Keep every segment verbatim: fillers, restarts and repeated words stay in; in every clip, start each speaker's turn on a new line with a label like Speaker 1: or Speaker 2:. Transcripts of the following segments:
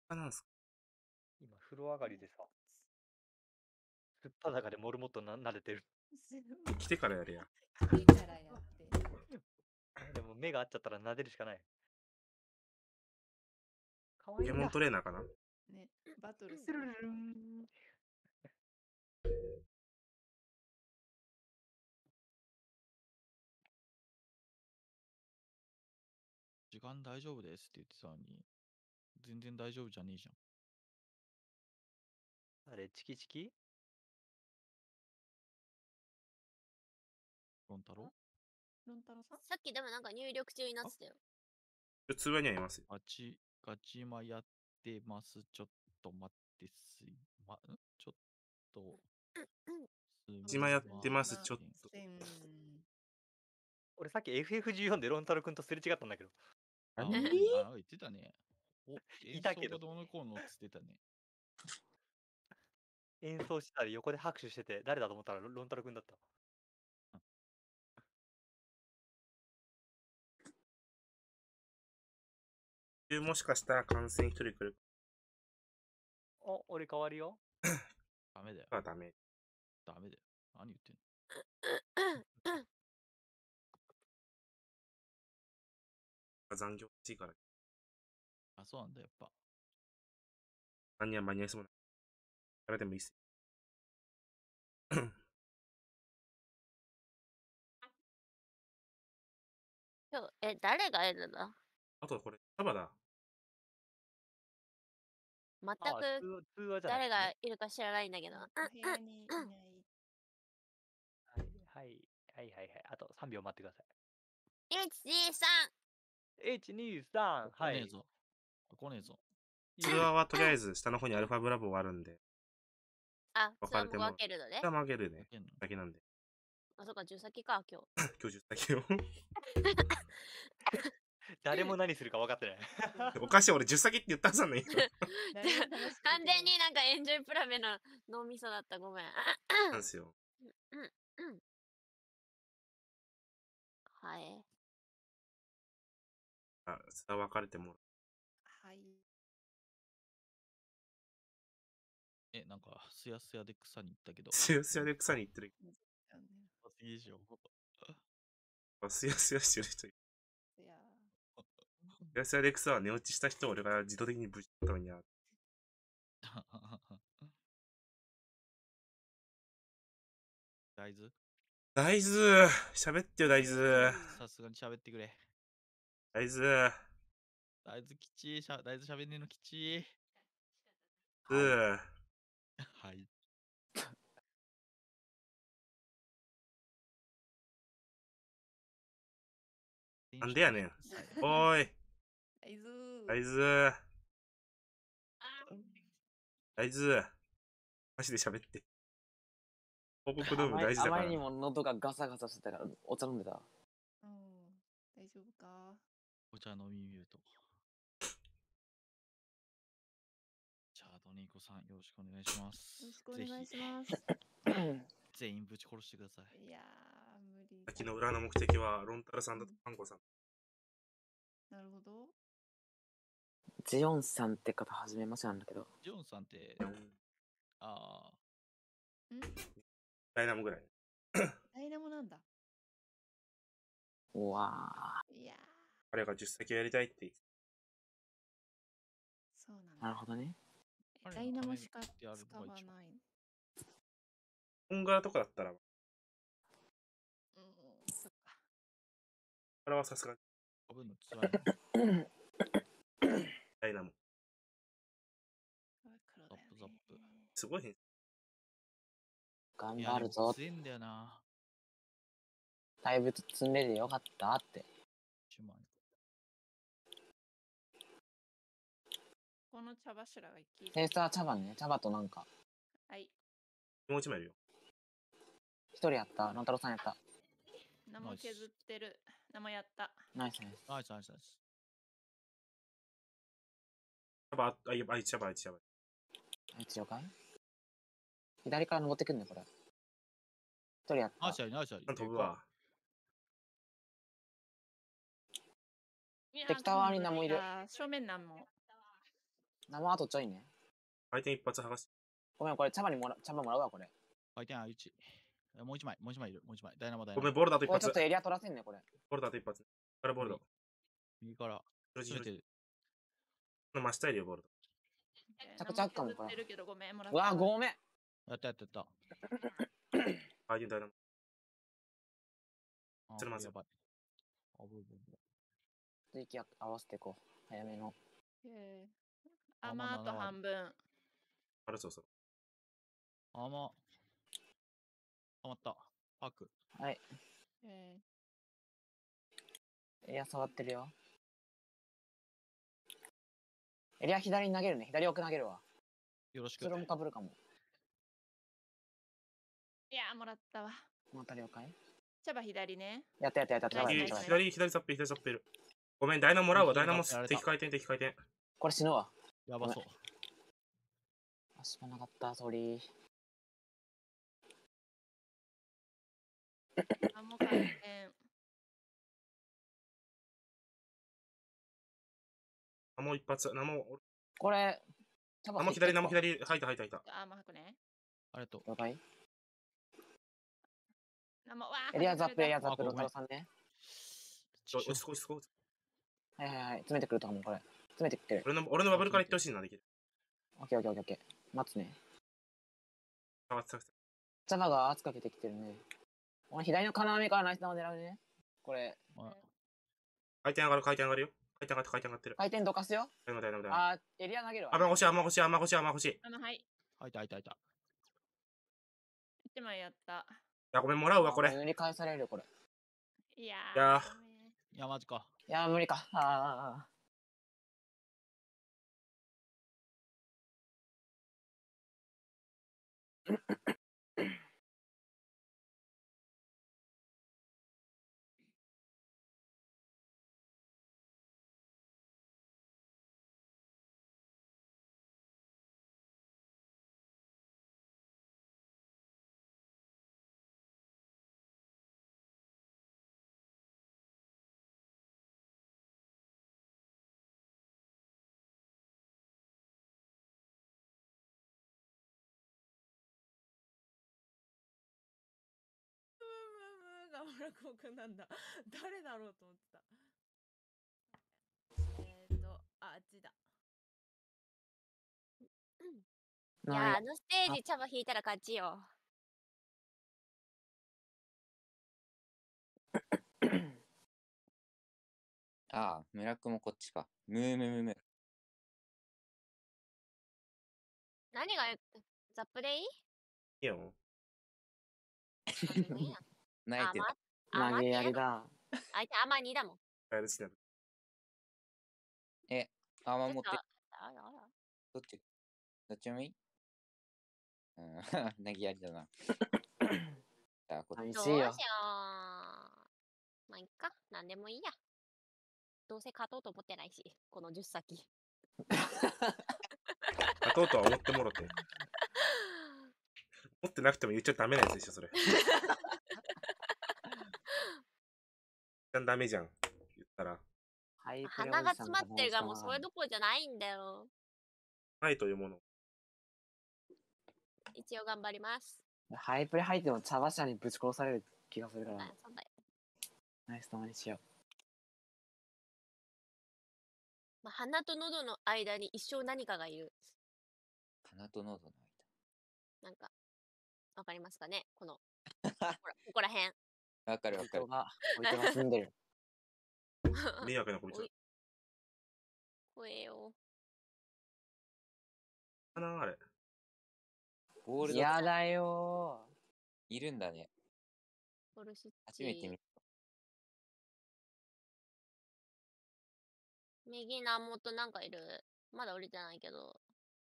Speaker 1: あ、なんすか。
Speaker 2: 今、風呂上がりでさ、すっぱだかでモルモットな撫でてる。
Speaker 1: 来てからやれや。
Speaker 3: 来てからやって。
Speaker 2: でも目が合っちゃったら撫でるしかない。かわ
Speaker 1: ポケモン
Speaker 2: いいんだ。
Speaker 1: トレーナーかな。
Speaker 3: ね、バトルする。
Speaker 4: 時間大丈夫ですって言ってたのに、全然大丈夫じゃねえじゃん。
Speaker 2: あれ、チキチキ
Speaker 4: ロンタロ
Speaker 3: ロンタロさん
Speaker 5: さっきでもなんか入力中になってたよ。
Speaker 1: 通話にはいますよ。
Speaker 4: ガチ、ガチマやってます。ちょっと待ってすいま、んちょっと。
Speaker 1: ガチマやってます、ちょっと。
Speaker 2: 俺さっき エフエフじゅうよん でロンタロ君とすれ違ったんだけど。
Speaker 4: あ、
Speaker 1: え
Speaker 4: 本当にあ、言ってたね。お、演
Speaker 2: いたけど
Speaker 4: 奏がどうのこうのっつってたね。
Speaker 2: 演奏してたり横で拍手してて、誰だと思ったらロロンタロ君だった。
Speaker 1: もしかしたら感染一人来る。
Speaker 2: お、俺変わるよ。
Speaker 4: ダメだよ。
Speaker 1: あ、ダメ。
Speaker 4: ダメだよ。何言ってんの
Speaker 1: 残業しいから。
Speaker 4: あ、そうなんだ、やっぱ。
Speaker 1: 何には間に合いそうな。誰でもいいっす。
Speaker 5: 今日、え、誰がいるの？
Speaker 1: あとこれ、サバだ。
Speaker 5: 全
Speaker 2: ああ通通話
Speaker 5: く
Speaker 2: じゃなくてね
Speaker 5: 誰がいるか知らないんだけど。
Speaker 3: お部屋にいない。
Speaker 2: はいはいはいはいはい。あとさんびょう待ってくださ
Speaker 5: いち、に、さん。
Speaker 2: い。いち、に、さん、はい。
Speaker 4: 来ねえぞ。来ねえぞ。
Speaker 1: 通話はとりあえず下の方にアルファブラボがあるんで。
Speaker 5: あ、
Speaker 1: 分かれても。
Speaker 5: 分けるのね。
Speaker 1: 下曲げるね。だけなんで。
Speaker 5: あ、そっか、じゅう先か、今日。
Speaker 1: 今日じゅっ先よ。
Speaker 2: 誰も何するか分かってない。
Speaker 1: おかしい、俺じゅっ先って言ったはずなんだよ。
Speaker 5: 完全になんかエンジョイプラメの脳みそだった、ごめん。
Speaker 1: なんですよ。
Speaker 5: うん、うん。はい。
Speaker 1: あ、さあ分かれても。
Speaker 3: はい。
Speaker 4: え、なんか、すやすやで草に行ったけど。
Speaker 1: すやすやで草に行ってる。
Speaker 4: いいでしょ。
Speaker 1: あ、すやすやしてる人いる。
Speaker 3: いや
Speaker 1: すやすやで草は寝落ちした人を俺が自動的にぶち取ったのにゃ。
Speaker 4: 大豆
Speaker 1: 大豆喋ってよ、大豆。
Speaker 4: さすがに喋ってくれ。
Speaker 1: 大豆。
Speaker 4: 大豆吉しゃ、大豆喋んねえの吉。
Speaker 1: はい。
Speaker 4: はい。
Speaker 1: なんでやねん。おーい。
Speaker 3: 大豆。
Speaker 1: 大豆。大豆。マジで喋って。報告ルーム大事だから。
Speaker 6: あまりにも喉がガサガサしてたからお茶飲んでた。
Speaker 3: うん、大丈夫か。
Speaker 4: お茶飲みミュート。じゃあ、ドニーコさん、よろしくお願いします。
Speaker 3: よろしくお願いします。
Speaker 4: 全員ぶち殺してください。
Speaker 3: いやー、無理。
Speaker 1: 先の裏の目的は、ロンタルさんとパンコさん。
Speaker 3: なるほど。
Speaker 6: ジオンさんって方、はじめましてなんだけど。
Speaker 4: ジオンさんって、ああ。
Speaker 3: ん
Speaker 1: ダイナモぐらい。
Speaker 3: ダイナモなんだ。
Speaker 6: うわ
Speaker 3: ー。いやー。
Speaker 1: 彼がじゅっ先やりたいって言って。
Speaker 3: そうなんだ。
Speaker 6: なるほどね。
Speaker 3: ダイナモしか使わない。
Speaker 1: 本柄とかだったら。うん、
Speaker 3: そっか。
Speaker 1: これはさすがに。
Speaker 4: 飛ぶのつらい。
Speaker 1: ダイナモ。
Speaker 4: ザップザップ。
Speaker 1: すごい変。
Speaker 6: 頑張るぞ。
Speaker 4: 強いんだよな。
Speaker 6: だいぶ積んでてよかったって。
Speaker 3: この茶柱が生き
Speaker 6: テイスター茶葉ね。茶葉となんか。
Speaker 3: はい。
Speaker 1: もう一枚いるよ。
Speaker 6: 一人やった。ロンタロさんやった。
Speaker 3: 名も削ってる。名もやった。
Speaker 6: ナイスナイス。
Speaker 4: ナイスナイスナイス。
Speaker 1: 茶葉、あ、いや、あいつ茶葉、あいつ茶葉。
Speaker 6: あいつ了解？左から登ってくんね、これ。一人やった。
Speaker 4: ナイスやり、ナイスやり。
Speaker 1: 飛ぶわ。
Speaker 6: 敵タワーに何もいる。
Speaker 3: 正面何も。
Speaker 6: 生あとちょいね。
Speaker 1: 回転一発剥がし。
Speaker 6: ごめん、これ茶葉にもら茶葉もらうわ、これ。
Speaker 4: 回転あいち。もう一枚、もう一枚いる。もう一枚。ダイナモダイナモ。
Speaker 1: ごめん、ボルダーと一発
Speaker 6: これちょっ。とエリア取らせんね、これ。
Speaker 1: ボルダーと一発。からボルダー。
Speaker 4: 右から。
Speaker 1: 広
Speaker 4: 詰めて
Speaker 1: じの真下いるよ、ボルダー。
Speaker 3: え
Speaker 6: 着々感も
Speaker 3: 削ってるけどごめん、もらっ
Speaker 6: うわ、
Speaker 3: た
Speaker 6: ごめん。
Speaker 4: やったやったやった。
Speaker 1: 回転ダイナモ。
Speaker 4: あ
Speaker 1: それまずい
Speaker 4: やばい。あぶぶぶ。
Speaker 6: 息合わせていこう。早めの。
Speaker 3: えー
Speaker 4: あ
Speaker 3: 甘あと
Speaker 4: まあなな割
Speaker 3: 半分。
Speaker 1: あるそうそう。
Speaker 4: あま。はまった。パーク。
Speaker 6: はい。
Speaker 3: え
Speaker 6: エリア触ってるよ。エリア左に投げるね。左奥投げるわ。
Speaker 4: よろしく。
Speaker 6: それもかぶるかも。
Speaker 3: ーいや、もらったわ。
Speaker 6: この辺り了解
Speaker 3: 茶葉左ね。
Speaker 6: やったやったやった。やばい
Speaker 1: 右、
Speaker 6: やばい
Speaker 1: 左、左ザップ、左ザップいる。ごめん、ダイナもらうわ、ダイナも
Speaker 4: やられた
Speaker 1: 敵回転、敵回転。
Speaker 6: これ死ぬわ。
Speaker 4: やばそう。
Speaker 6: 足がなかった、ソーリー。
Speaker 3: あ、もう回転。
Speaker 1: あ、もう一発。ナモ、
Speaker 6: これ、茶葉
Speaker 1: ナモ左、ナモ左、吐いた吐いた吐いた。
Speaker 3: あ、もう吐くね。
Speaker 4: ありがとう。
Speaker 6: 了解
Speaker 3: あ、もうわー
Speaker 6: エリアザップ、エリアザップ、ロ
Speaker 4: あごめん
Speaker 6: タロさんね。
Speaker 1: ちょ落ち着こう、落ち着こう。
Speaker 6: はいはいはい。詰めてくると思う、これ。詰めてきてる。
Speaker 1: 俺の、俺のバブルから言ってほしいな、できる。
Speaker 6: オッケーオッケーオッケーオッケー。待つね。
Speaker 1: 触って触って。
Speaker 6: 茶葉が圧かけてきてるね。この左の金網からナイス玉を狙うね。これ、
Speaker 4: あ
Speaker 1: 回転上がる、回転上がるよ。回転上がって、回転上がってる。
Speaker 6: 回転どかすよ。
Speaker 1: ダイナモダイナモダイナモ。
Speaker 6: あー、エリア投げるわ。
Speaker 1: 甘腰、甘腰、甘腰、甘腰。い
Speaker 3: あの、はい。
Speaker 4: 開いた開いた開いた。
Speaker 3: 一枚やった。
Speaker 1: や、ごめん、もらうわ、これ。
Speaker 6: 塗り返されるよ、これ。
Speaker 3: いや
Speaker 1: いやー
Speaker 3: ごめん
Speaker 4: いや、マジか。
Speaker 6: いやー、無理か。あ
Speaker 7: ムームーが村子くんなんだ。誰だろうと思ってた。えっ、ー、と、あ、あっちだ。
Speaker 6: ー
Speaker 5: いやー、あのステージ茶葉引いたら勝ちよ。
Speaker 8: ああ、村くもこっちか。ムームムム。
Speaker 5: 何がザップでいい？
Speaker 1: いいよ。
Speaker 5: なんでもいいや。
Speaker 8: 泣いてた。
Speaker 5: あ、
Speaker 6: 投げやり
Speaker 5: だ。
Speaker 6: だ。
Speaker 5: 相手アマにだもん。
Speaker 1: やるしな。
Speaker 8: え、あま持って
Speaker 5: ちょっと、あらあら。
Speaker 8: どっちどっちもいいうん、投げやりだな。じゃあ、こっち。
Speaker 5: どうしよう。
Speaker 6: 寂しいよ。
Speaker 5: まあ、いっか。なんでもいいや。どうせ勝とうと思ってないし、このじゅっ先。
Speaker 1: 勝とうとは思ってもろて。持ってなくても言っちゃダメなやつでしょ、それ。一旦ダメじゃん。言ったら。
Speaker 6: ハイプレ
Speaker 5: 鼻が
Speaker 6: おじさん
Speaker 5: 詰まってるがもう
Speaker 6: 申し
Speaker 5: それどころじゃないんだよ。
Speaker 1: ないというもの。
Speaker 5: 一応頑張ります。
Speaker 6: たハイプレ入っても茶葉社にぶち殺される気がするから
Speaker 5: あ、、そうだよ。
Speaker 6: ナイス玉にしよ
Speaker 5: まあ、鼻と喉の間に一生何かがいる。
Speaker 8: 鼻と喉の
Speaker 5: なんか、わかりますかねこの、ほら、ここら辺。
Speaker 8: 間。わかる
Speaker 6: う。
Speaker 8: わかる
Speaker 6: 人。が、人が住んでる。
Speaker 1: 迷惑なこいつ
Speaker 5: おい。怖えよ。
Speaker 1: かなあれ。
Speaker 8: ゴールド
Speaker 6: やだよ
Speaker 8: いるんだね。
Speaker 5: ボルシッチ。
Speaker 8: 初めて見た。
Speaker 5: 右の元なんかいる。まだ降りてないけど。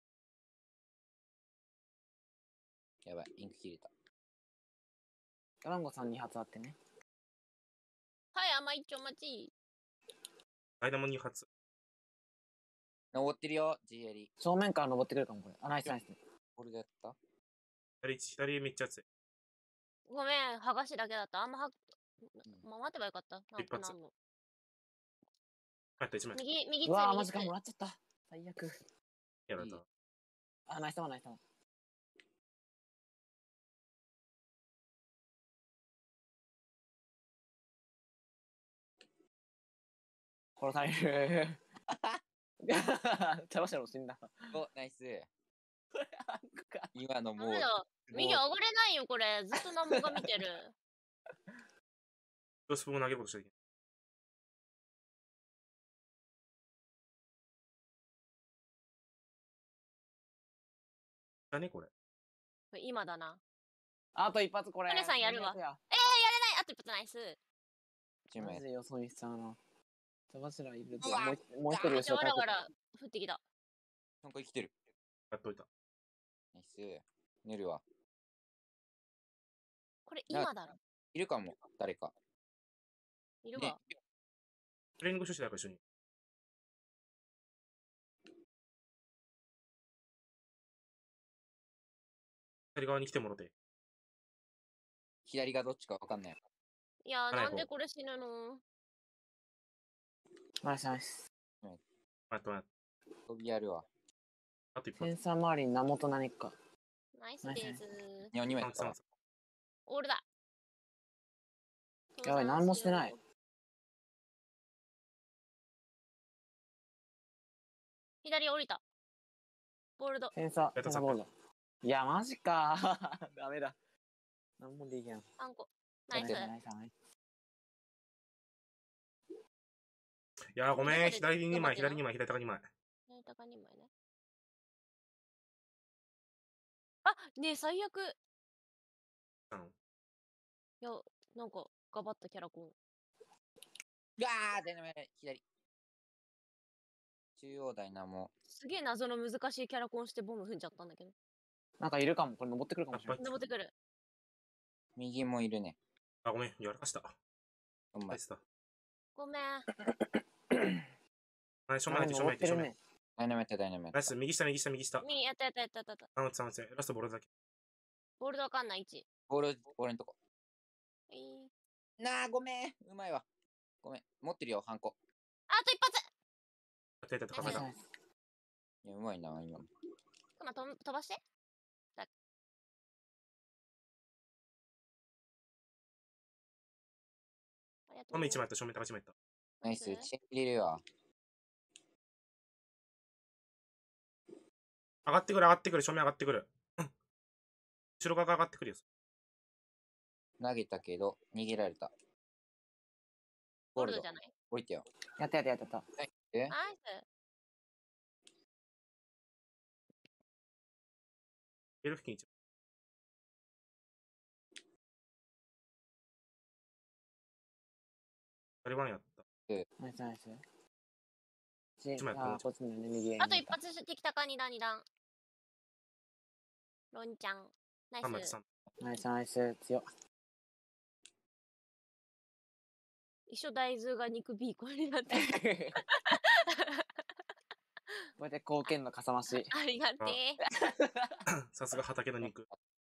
Speaker 8: やばい、インク切れた。
Speaker 6: ー。ドランゴさんに発あってね。
Speaker 5: はい、甘い一丁待ち。
Speaker 1: ダイナモに発。
Speaker 8: 登ってるよ、ジーエリ。
Speaker 6: 正面から登ってくるかも、これ。あ、ナイスナイス。
Speaker 8: これでやった
Speaker 1: 左、左めっちゃ熱い。
Speaker 5: ごめん、剥がしだけだった。あんまは、まあ、待てばよかった。なん
Speaker 1: 一発
Speaker 5: かなんの。
Speaker 1: あった、一枚。
Speaker 5: 右、右
Speaker 6: うわー、
Speaker 5: 右
Speaker 6: マジか、もらっちゃった。最悪。
Speaker 1: やられた。
Speaker 6: あ、ナイスタマナイスタマ。殺される。茶柱も死んだ。
Speaker 8: お、ナイス。今のもう
Speaker 5: ダメ、だ。右上がれないよ、これ。ずっとナモが見てる。
Speaker 1: クロスボウ投げることしてできない。だね、これ。
Speaker 5: これ今だな。
Speaker 6: あと一発これ。
Speaker 5: トネさんやるわ
Speaker 6: 最悪や
Speaker 5: えー、やれないあと一発ナイス。
Speaker 8: チーム
Speaker 6: マジで予想にしちゃうな。茶柱いると
Speaker 8: うわ
Speaker 6: もう一もう一人
Speaker 5: めっちゃ
Speaker 6: 後ろ
Speaker 5: わらわら降ってきた。
Speaker 8: なんか生きてる。
Speaker 1: やっといた。
Speaker 8: ナイス。寝るわ。
Speaker 5: これ今だろ。
Speaker 8: いるかも、誰か。
Speaker 5: いるわ。
Speaker 1: トレーニング書士だから一緒に。左側に来てもろて。
Speaker 8: 左がどっちかわかんない。
Speaker 5: いやー、
Speaker 1: ない方
Speaker 5: なんでこれ死ぬの？
Speaker 6: ナイスナイス。
Speaker 1: あと、あ
Speaker 8: 飛びやるわ。
Speaker 6: セン
Speaker 1: と一発。
Speaker 6: サー周りに名元何か。
Speaker 5: ナイスです。
Speaker 8: におに枚
Speaker 1: あ
Speaker 8: だったわ。
Speaker 5: オールだ。
Speaker 6: やばい、何もしてない。
Speaker 5: 左降りた。ボールド。
Speaker 6: センサー、
Speaker 1: やった
Speaker 6: センサーボールド。いや、マジか。ダメだ。何もできん。
Speaker 5: さんこ。ナイス。
Speaker 6: ナイスナイス。
Speaker 1: いやー、ごめん。
Speaker 5: どこで
Speaker 1: 左に枚、
Speaker 5: どこで
Speaker 1: 左に枚、左高に枚。
Speaker 5: 左高に枚ね。あ、ねえ、最悪。
Speaker 1: あの
Speaker 5: いや、なんか、ガバったキャラコン。
Speaker 8: うわー、ダイナマイト左。中央大なも。
Speaker 5: すげえ謎の難しいキャラコンしてボム踏んじゃったんだけど。
Speaker 6: なんかいるかも。これ登ってくるかもしれない。
Speaker 5: 登ってくる。
Speaker 8: 右もいるね。
Speaker 1: あ、ごめん。やらかした。
Speaker 8: お前
Speaker 1: ナイ、スだ。
Speaker 5: ごめん。
Speaker 1: はい、正面入って、正面入って、正面。
Speaker 6: ね。
Speaker 8: ダイナマイトダイナマイト。
Speaker 1: ナイス。右下、右下、右下。
Speaker 5: 右やったやったやったやったやった。
Speaker 1: あの、つあのつラストボールだけ。
Speaker 5: ボールドわかんない位置。
Speaker 8: ボール、ボールのとこ。
Speaker 5: えー、
Speaker 8: なあ、ごめん。うまいわ。ごめん。持ってるよ、ハンコ。
Speaker 5: あと一発。
Speaker 1: やったやった、カメラ。
Speaker 6: ナイス
Speaker 8: いや、うまいな、今。
Speaker 5: クマと飛ばして。だありがとう。
Speaker 1: 正面一枚やった、正面高一枚やった。
Speaker 8: ナイス。
Speaker 5: ナイス
Speaker 8: チェン入れるわ。
Speaker 1: 上がってくる、上がってくる、正面上がってくる。うん後ろ側が上がってくるよ。
Speaker 8: 投げたけど、逃げられた。
Speaker 5: ゴールドじゃない。
Speaker 8: 降りてよ。
Speaker 6: やったやったやったやった。
Speaker 8: え
Speaker 5: ナイス。
Speaker 1: ベル付近一枚。タリバンやった。
Speaker 6: ナイスナイス。ち
Speaker 1: 一枚やった
Speaker 6: あー、こっちにね、右へ。
Speaker 5: あと一発してきたか、二段二段。ロンちゃん。ナイス。
Speaker 1: 三枚三。
Speaker 6: ナイスナイス。強っ。
Speaker 5: 一緒大豆が肉ビーコンになってる。
Speaker 6: こうやって貢献のかさ増し。
Speaker 5: ありがてえ。
Speaker 1: さすが畑の肉。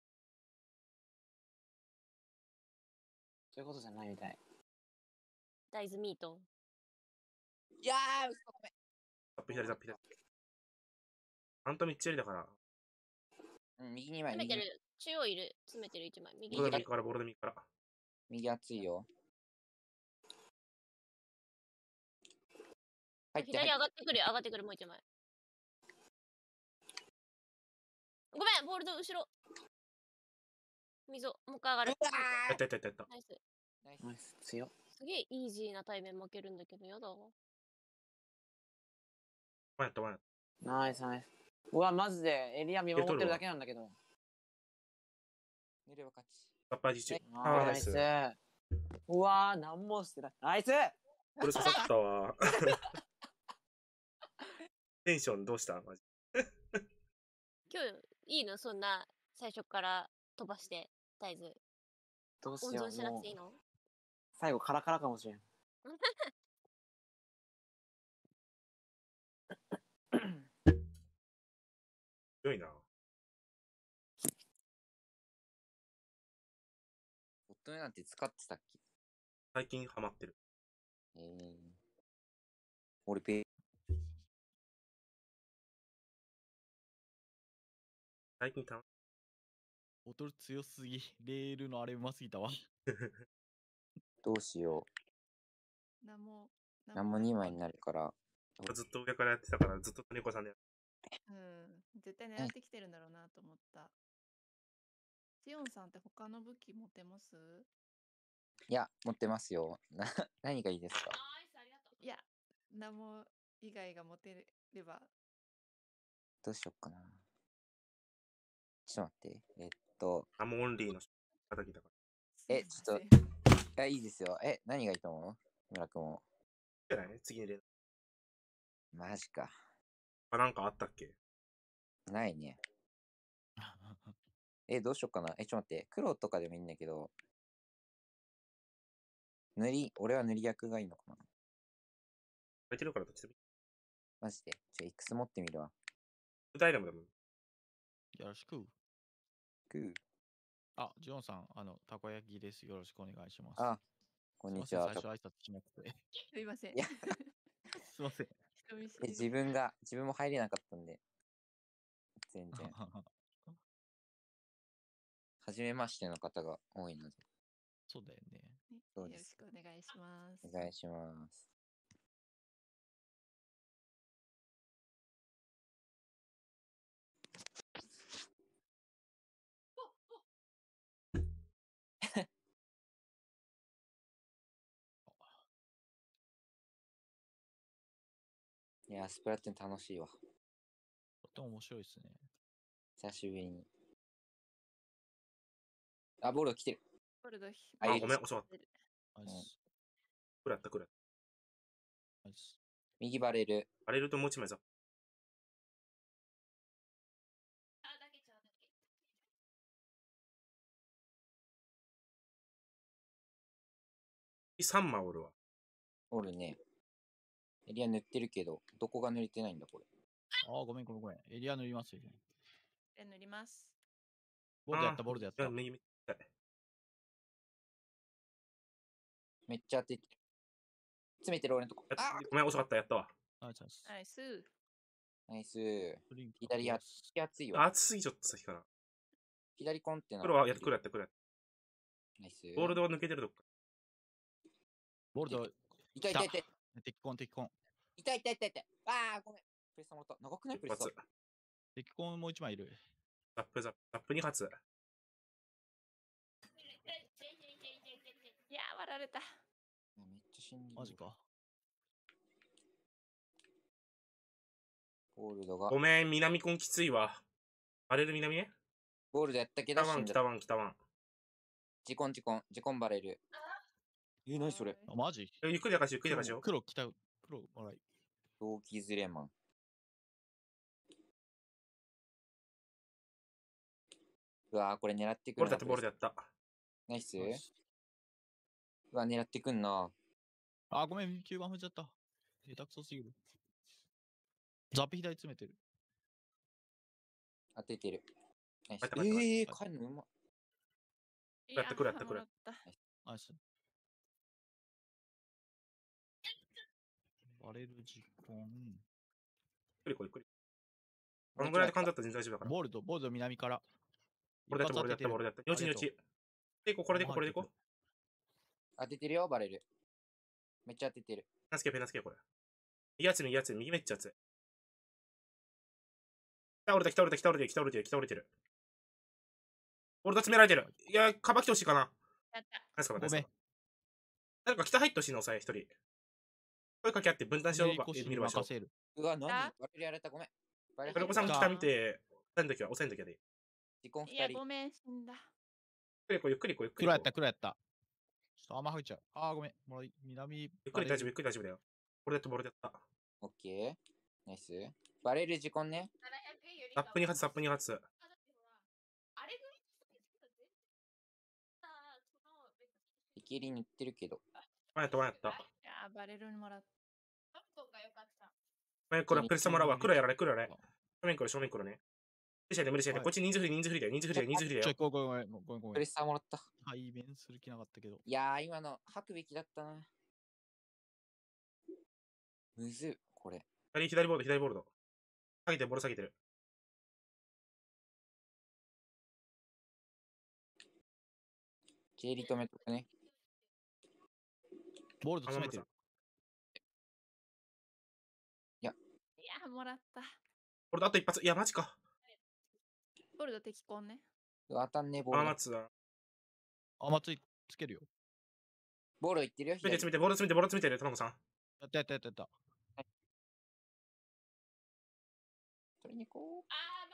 Speaker 6: そういうことじゃないみたい。
Speaker 5: 大豆ミート。
Speaker 8: いやー、嘘ごめん。
Speaker 1: タップ左、タップ左。アントミッチェリだから。
Speaker 8: うん、右に枚、右
Speaker 5: 詰めてる。中央いる。詰めてる一枚。右左
Speaker 1: ボールド右。から、ボールド右から。
Speaker 8: 右熱いよ。入って
Speaker 5: 左
Speaker 8: 入っ
Speaker 5: 上がってくるよ。上がってくる。もう一枚。ごめん、ボールド後ろ。溝、もう一回上がる。
Speaker 8: うわ
Speaker 1: やったやったやったやった。
Speaker 5: ナイス。
Speaker 8: ナイス
Speaker 6: ナイス。強っ。
Speaker 5: すげえイージーな対面負けるんだけど、やだわ。
Speaker 1: ワンやった、ワンやった。
Speaker 6: ナイスナイス。うわ、マジでエリア見守ってるだけなんだけど。
Speaker 8: 寝れば勝ち。
Speaker 1: タッパー自中。あー、
Speaker 6: ナイス
Speaker 1: ナイス。。
Speaker 6: うわー、なんもしてない。ナイス
Speaker 1: これ刺さったわ。テンションどうしたマジ。
Speaker 5: 今日いいのそんな最初から飛ばして大豆
Speaker 6: どうしよう。
Speaker 5: 温存しな
Speaker 6: もう
Speaker 5: くていいの？
Speaker 6: 最後カラカラかもしれん。
Speaker 1: 強いな。
Speaker 8: 大人なんて使ってたっけ？
Speaker 1: 最近ハマってる。
Speaker 8: えー、俺ペ
Speaker 1: 最近楽し
Speaker 4: ボトル強すぎ。レールのあれうますぎたわ。
Speaker 8: どうしよ
Speaker 3: なんも、
Speaker 8: う。なんもにまいにな
Speaker 3: る。
Speaker 8: るから。
Speaker 1: い。ずっと上からやってたから、ずっと猫さんでやって
Speaker 3: うん。絶対狙ってきてるんだろうなと思った。ジオンさんって他の武器持てます？
Speaker 8: いや、持ってますよ。な、何がいいですか？
Speaker 3: いや、なんも以外が持てれば。
Speaker 8: どうしよっかな。ちょっと待って。えっと、
Speaker 1: アモオンリーの叩きだから。
Speaker 8: え、ちょっと、いや、いいですよ。え、何がいいと思う？村くんも。
Speaker 1: じゃない次に入れる。
Speaker 8: マジか。
Speaker 1: あ、なんかあったっけ？
Speaker 8: ないね。え、どうしよっかな。え、ちょっと待って。黒とかでもいいんだけど、塗り、俺は塗り役がいいのかな。
Speaker 1: 入れてるからどっちでもいい。
Speaker 8: マジで。じゃあ、X 持ってみるわ。
Speaker 1: 歌いでもでもいい。
Speaker 4: よろしく。
Speaker 8: グー。
Speaker 4: あ、ジョンさん、あの、たこ焼きです。よろしくお願いします。
Speaker 8: あ、こんにちは。
Speaker 4: すいません、最初挨拶しなくて。
Speaker 3: すいません。
Speaker 8: いや
Speaker 4: すいません。
Speaker 8: え、
Speaker 3: 人見知り
Speaker 8: 自分が、自分も入れなかったんで。全然。初めましての方が多いので。
Speaker 4: そうだよね。
Speaker 8: そうです
Speaker 3: よろしくお願いします。
Speaker 8: お願いします。いや、スプラトゥーン楽しいわ。
Speaker 4: とっても面白いですね。
Speaker 8: 久しぶりに。あ、ボールが来てる。
Speaker 3: ボルドヒ
Speaker 8: あ
Speaker 1: あ、ごめん、遅かった。
Speaker 4: ナイス。
Speaker 1: くらったくらった。
Speaker 4: ナイス。
Speaker 8: 右バレル。
Speaker 1: バレるともう一枚ぞ。さんまいおるわ。
Speaker 8: おるね。エリア塗ってるけど、どこが塗れてないんだ、これ。
Speaker 4: ああ、ごめんごめんごめん。エリア塗りますよ。
Speaker 3: で塗ります。
Speaker 4: ボルドやった、ボルドやった
Speaker 1: いや、。右見たい。
Speaker 8: めっちゃ当ててる。詰めてる俺のとこ。
Speaker 1: やっ
Speaker 8: あ
Speaker 1: ごめん、遅かった、やったわ。
Speaker 4: ナイスナイス。
Speaker 3: ナイス。
Speaker 8: ナイス。
Speaker 4: フリンク
Speaker 8: 左や、熱いわ。
Speaker 1: 熱い、ちょっと先から。
Speaker 8: 左コンテナ。
Speaker 1: 黒はやってくるやってくるやって。
Speaker 8: ナイス。
Speaker 1: ゴールドは抜けてるとこ。
Speaker 4: ボルド、
Speaker 8: 痛い痛い痛い。
Speaker 4: 敵コン敵コン。
Speaker 8: 痛い痛い痛い痛い。あー、ごめん。プレッサーもらった。長くないプレッサー
Speaker 1: 一。発。
Speaker 4: 敵コンもう一枚いる。
Speaker 1: ザップザップ。ザップに発。
Speaker 3: いやー、割られた。
Speaker 8: いやめっちゃ死んでる。
Speaker 4: マジか。
Speaker 8: ゴールドが。
Speaker 1: ごめん、南コンきついわ。バレる南ね。
Speaker 8: ゴールドやったけど
Speaker 1: 北ワン、
Speaker 8: 死んだ。
Speaker 1: 北ワン、北ワン。
Speaker 8: ジコンジコン。ジコンバレル。え、なにそれ。
Speaker 4: あ、マジ
Speaker 1: ゆっくりでかし、ゆっくりでかしよ。
Speaker 4: 黒来た。黒、もらい。
Speaker 8: 同期ズレマン。うわー、これ狙ってくるな。
Speaker 1: ボールだって、ボールでやった。
Speaker 8: ナイス。
Speaker 4: ナイス
Speaker 8: うわ、狙ってくんな。
Speaker 4: あ、ごめん、きゅうばん踏んじゃった。下手くそすぎる。ザップ左詰めてる。
Speaker 8: 当ててる。ナイス
Speaker 1: 入った入った
Speaker 8: ええー、
Speaker 4: 入った
Speaker 8: 帰るのうま。
Speaker 3: い
Speaker 1: やってくるやってくる
Speaker 3: もらった。
Speaker 4: ナイス。バレる時間。
Speaker 1: ゆっくりこう、ゆっくり。このぐらいで感じだったら全然大丈夫だから。
Speaker 4: ボルド、ボルド南から。
Speaker 1: ボールだって、ボールだって、ボールだって。よちよち。でいこう、これでいこう、これでいこう。
Speaker 8: 当ててるよ、バレル。めっちゃ当ててる。
Speaker 1: ペナスケ、ペナスケ、これ。右やつ、右やつ、右めっちゃ熱い。北折れた、北折れた、北折れてる、北折れてる、北折れてる。ボールが詰められてる。いや、カバ来てほしいかな。
Speaker 3: やった。
Speaker 1: ナイスか、ナイ
Speaker 4: ごめん
Speaker 1: スか。。誰か北入ってほしいの、さえ、一人。声かけ合って分担しようか、
Speaker 4: 腰に
Speaker 1: 見る場所
Speaker 4: 任。せる。
Speaker 8: うわ、何
Speaker 3: あ
Speaker 8: バレルやられた、ごめん。バレ
Speaker 1: クレコさん北見て、押せんときは、押せんときはでいい。
Speaker 8: ジコン
Speaker 3: いや、
Speaker 8: 二人
Speaker 3: ご。めん、死んだ。
Speaker 1: ゆっくりこう、ゆっくりこう、ゆっくりこう。
Speaker 4: 黒やった、黒やった。ちょっと甘吹いちゃう。あー、ごめん。もらい、南。
Speaker 1: ゆっくり大丈夫、ゆっくり大丈夫だよ。ボールだって、ボールだった。
Speaker 8: オッケー。ナイス。バレルジコンね。
Speaker 1: ラップに発、ラップに発。
Speaker 8: イキリ塗ってるけど。
Speaker 1: 前やった、前やった。
Speaker 3: いやー、バレルにもらった。
Speaker 1: ごめん、これ、プレッサーもらうわ。黒やられ、黒やられ。正面黒、正面黒ね。無理しないで、無理しないで。こっち人数振り、人数振りだよ、人数振りだよ、人数振りだ
Speaker 4: ちょ、
Speaker 1: よ。
Speaker 4: ごめんごめんごめんごめんご
Speaker 8: プレッ
Speaker 4: めん。
Speaker 8: サーもらった。
Speaker 4: 対面する気なかったけど。
Speaker 8: いやー、今の吐くべきだったな。むずっ、これ。
Speaker 1: 左、左ボード、左ボード。下げてる、ボール下げてる。
Speaker 8: 蹴り止めとくね。
Speaker 4: ボールド詰めてる。
Speaker 3: いや、もらった。
Speaker 1: 俺とあと一発。いや、マジか。
Speaker 3: ボルド敵コンね。
Speaker 8: 当たんねえボール。
Speaker 1: 天松だ。
Speaker 4: あ、松井つけるよ。
Speaker 8: ボールいってるよ。左
Speaker 1: 詰めて詰めて、ボール詰めて、ボール詰めてる、卵さん。
Speaker 4: やったやったやったやった。
Speaker 8: 取りに行こう。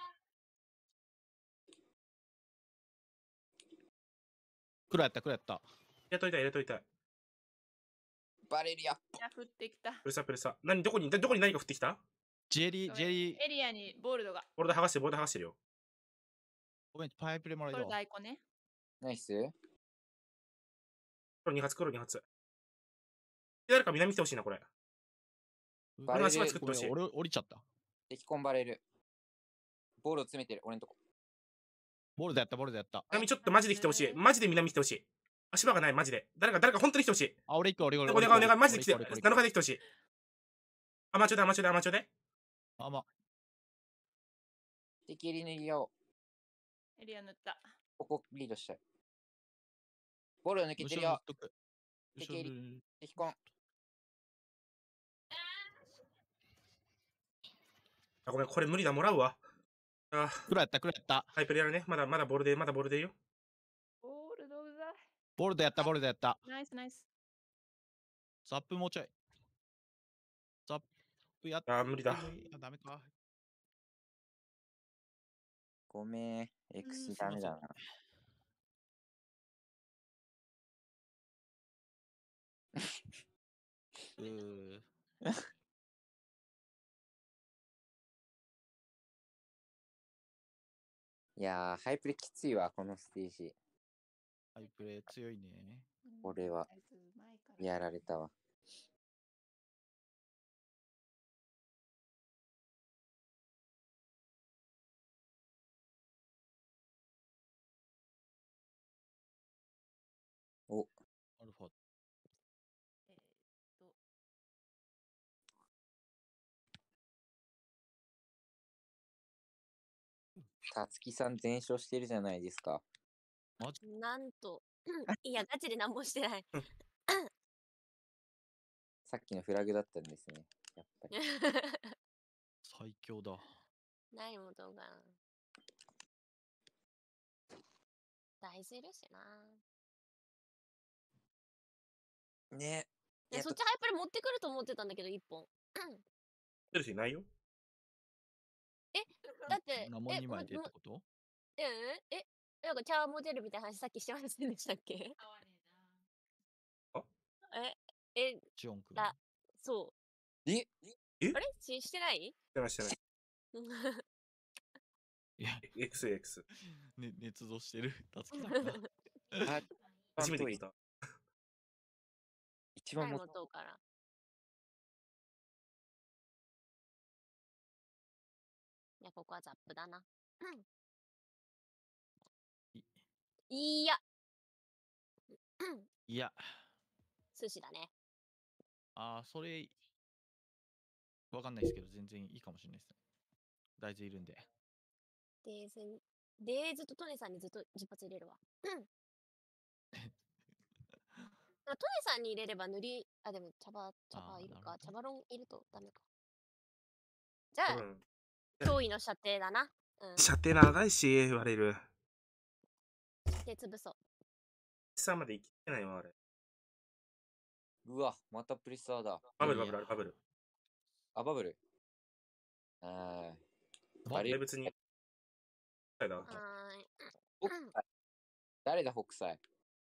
Speaker 4: 黒やった黒やった。
Speaker 1: 入れといたい、入れといたい。
Speaker 8: バレるや。
Speaker 3: いや、降ってきた。
Speaker 1: プレサプレサ。何、どこに、どこに何か降ってきた？
Speaker 4: ジェリー、ジェリー。
Speaker 3: エリアにボールドが。
Speaker 1: ボールで剥がしてる、ボールで剥がしてるよ。
Speaker 4: ごめん、パイプでもらえたわ
Speaker 3: ボールド。アイコンね。
Speaker 8: ナイス。
Speaker 1: 黒に発、黒に発。誰か南来てほしいな、これ。
Speaker 8: バレル
Speaker 1: 俺の足場作ってほしい。
Speaker 4: 俺降りちゃった。
Speaker 8: 敵コンバレる。ボールを詰めてる、俺のとこ。
Speaker 4: ボールでやった、ボールでやった。
Speaker 1: 南ちょっとマジで来てほしい。マジで南来てほしい。足場がない、マジで。誰か、誰か本当に来てほしい。
Speaker 4: あ、俺行く、俺行く、
Speaker 1: お願いお願い、マジで来て。
Speaker 4: 俺行く俺行く
Speaker 1: なのかで来てほしい。アマチュで、アマチュで、アマチュで。
Speaker 4: あ、ま。
Speaker 8: 敵入り逃げよ
Speaker 3: エリア塗った。
Speaker 8: う。ここリードしたい。ボールを抜けてるよ。敵入り。敵コン。
Speaker 1: あ、ごめん、これ無理だ、もらうわ。あ、
Speaker 4: 黒やった、黒やった。
Speaker 1: ハイペルやるね。まだ、まだボールで、まだボールでいいよ。
Speaker 3: ボールドうざい。
Speaker 4: ボールでやった、ボールでやった。
Speaker 3: ナイスナイス。
Speaker 4: ザップもうちょい。ザップやっ
Speaker 1: あ、無理だ。
Speaker 4: あ、ダメか。
Speaker 8: ごめん。エクシダメだな。
Speaker 4: うー。
Speaker 8: いやー、ハイプレきついわ、このステージ。
Speaker 4: ハイプレー強いね。
Speaker 8: これは、やられたわ。お、
Speaker 4: アルファ。
Speaker 3: えーっと。
Speaker 8: たつきさん全勝してるじゃないですか。
Speaker 4: マジ
Speaker 5: なんと。いや、ガチで何もしてない。
Speaker 8: さっきのフラグだったんですね。やっぱり。
Speaker 4: 最強だ。
Speaker 5: 何もどうかな。大豆いるしな。
Speaker 8: ね
Speaker 5: いや、そっちハイプレ持ってくると思ってたんだけど、一本。
Speaker 1: 出る人いないよ。
Speaker 5: え、だって、
Speaker 4: 生
Speaker 5: え、
Speaker 4: にまいで
Speaker 5: もも
Speaker 4: ってこと
Speaker 5: え、え、なんかチャーモデルみたいな話さっきしてませんでしたっけ？え、え、
Speaker 4: ジオン君。
Speaker 5: だ、そう。
Speaker 8: え
Speaker 1: え
Speaker 5: あれし、してない
Speaker 1: してないしてない。
Speaker 4: いや、
Speaker 1: エックスエックス。
Speaker 4: ね、捏造してる。たつきさんが。
Speaker 8: あ、
Speaker 1: 初めて聞いた。
Speaker 8: 一番も
Speaker 5: はい、元から。いや、ここはザップだな。いや。
Speaker 4: いや。
Speaker 5: 寿司だね。
Speaker 4: ああ、それ、わかんないですけど、全然いいかもしれないですね。大豆いるんで。
Speaker 5: デーズに、デーズとトネさんにずっと一発入れるわ。トネさんに入れれば塗り、あ、でも茶葉、茶葉いるか。茶葉ロンいるとダメか。じゃあ、
Speaker 1: うん、
Speaker 5: 脅威の射程だな。うん。
Speaker 1: 射程長いし、言われる。
Speaker 5: 射程潰そう。
Speaker 1: さんまで生きてないわ、あれ。
Speaker 8: うわ、またプリサーだ。
Speaker 1: バブル、バブル、あれバブル。
Speaker 8: あ、バブル。あー。
Speaker 1: あれ別に。だ。
Speaker 5: はーい。
Speaker 8: 北斎。誰だ、北斎。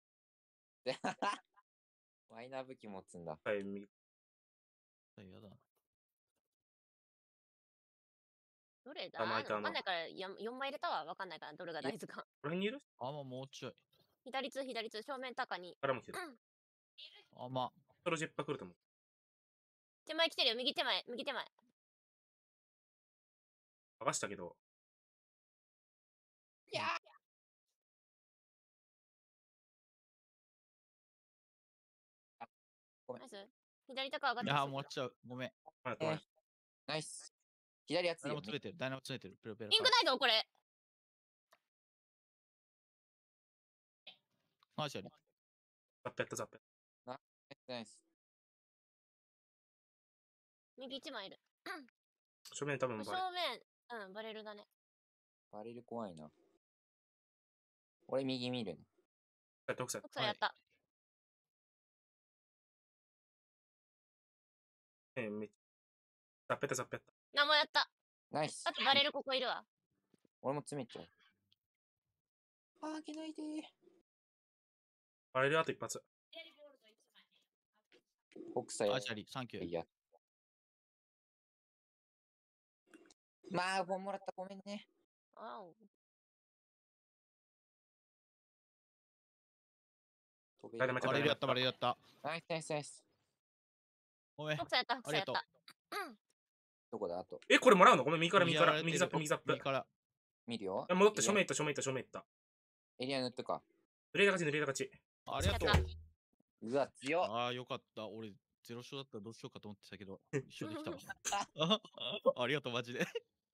Speaker 8: マイナー武器持つんだ。
Speaker 1: はい、右。
Speaker 4: やだな。
Speaker 5: どれだ
Speaker 1: あ、巻いたな
Speaker 5: わかんないからよんまい入れたわ。わかんないから、どれが大豆か。
Speaker 1: これにいる
Speaker 4: あ、まあ、もうちょい。
Speaker 5: 左通、左通、正面高に。
Speaker 1: からも来てる。
Speaker 4: あ、まあ。
Speaker 1: それジェッパ来ると思う。
Speaker 5: 手前来てるよ。右手前、右手前。
Speaker 1: 剥がしたけど。
Speaker 8: いやごめん。
Speaker 5: ナイス。左高上がって
Speaker 4: いや、もうちょい。ごめん。
Speaker 1: はい、ごめん。
Speaker 8: ナイス。左熱いよ
Speaker 4: ダイナモ。詰めてる。ダイナモ詰めてる。ペロペロ。
Speaker 5: ピンクないぞ、これ。
Speaker 4: ナマーシャル。
Speaker 1: ザップやったザップ。
Speaker 8: ナイスナイス。
Speaker 5: 右一枚いる。
Speaker 1: 正面多分バレ。
Speaker 5: 正面、うん、バレルだね。
Speaker 8: バレる怖いな。俺右見るね。
Speaker 1: やった奥さん。
Speaker 5: 奥さんやった。
Speaker 1: えー、めっちゃ。ザップやったザップやった。
Speaker 5: 何もやった。
Speaker 8: ナイス。
Speaker 5: あとバレルここいるわ。
Speaker 8: 俺も詰めちゃう。あー、開けないでー。
Speaker 1: バレるあと一発。
Speaker 8: 北斎
Speaker 4: マーシャル、サンキュー。
Speaker 8: いや。まあ、本もらった。ごめんね。
Speaker 5: あお。
Speaker 1: ダイナマイト
Speaker 4: バレルやった、バレルやった。
Speaker 8: ナイスナイスナイス。
Speaker 4: ごめん。
Speaker 5: 奥さんやった、奥さんやっ
Speaker 4: ありがと
Speaker 5: た。
Speaker 8: どこだあと。
Speaker 1: え、これもらうのごめん、右から
Speaker 4: う。
Speaker 1: 右から。
Speaker 4: 右
Speaker 1: 右ザップ、右ザップ。
Speaker 4: 右から。
Speaker 8: 見るよ。
Speaker 1: え戻って、正面行った、正面行った、正面行った。
Speaker 8: エリア塗ったか。
Speaker 1: 濡れた勝ち、濡れた勝ち。
Speaker 4: ありがとう
Speaker 5: やっ。
Speaker 8: うわ、強っ。
Speaker 4: ああ、よかった。俺、ゼロ勝だったらどうしようかと思ってたけど、一緒できたわ。あありがとう、マジで。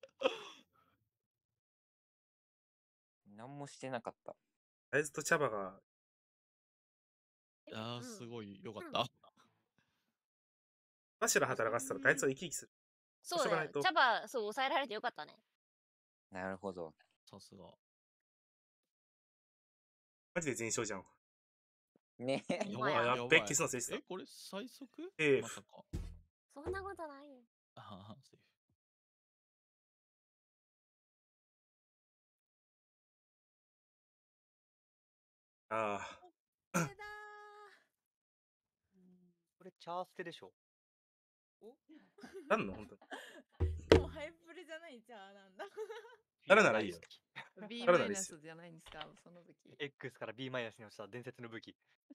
Speaker 8: 何もしてなかった。
Speaker 1: あいつと茶葉が、
Speaker 4: ああ、すごいよかった。
Speaker 1: バシラ働かせたら、あいつは生き生きする。
Speaker 5: そうだよ。
Speaker 1: しょうがないと
Speaker 5: 茶葉、そう、抑えられてよかったね。
Speaker 8: なるほど。
Speaker 4: さすが。
Speaker 1: マジで全勝じゃん。
Speaker 8: ねえ。
Speaker 5: やばい
Speaker 1: あ、やっべ、消すの忘れて
Speaker 4: え、
Speaker 1: た。
Speaker 4: これ最速
Speaker 1: セーフ
Speaker 4: まさか。
Speaker 5: そんなことないよ。
Speaker 4: ああ、セーフ。
Speaker 1: ああ。
Speaker 7: これだ
Speaker 2: これ、チャーステでしょ。
Speaker 1: なんの本当に。
Speaker 7: ー。でもハイプレじゃないじゃあなんだ。
Speaker 1: 誰ならいいよ。
Speaker 3: B
Speaker 1: 誰ならいいっすよ
Speaker 3: マイナスじゃないんですか、その時。
Speaker 2: X から B マイナスに落ちた伝説の武器。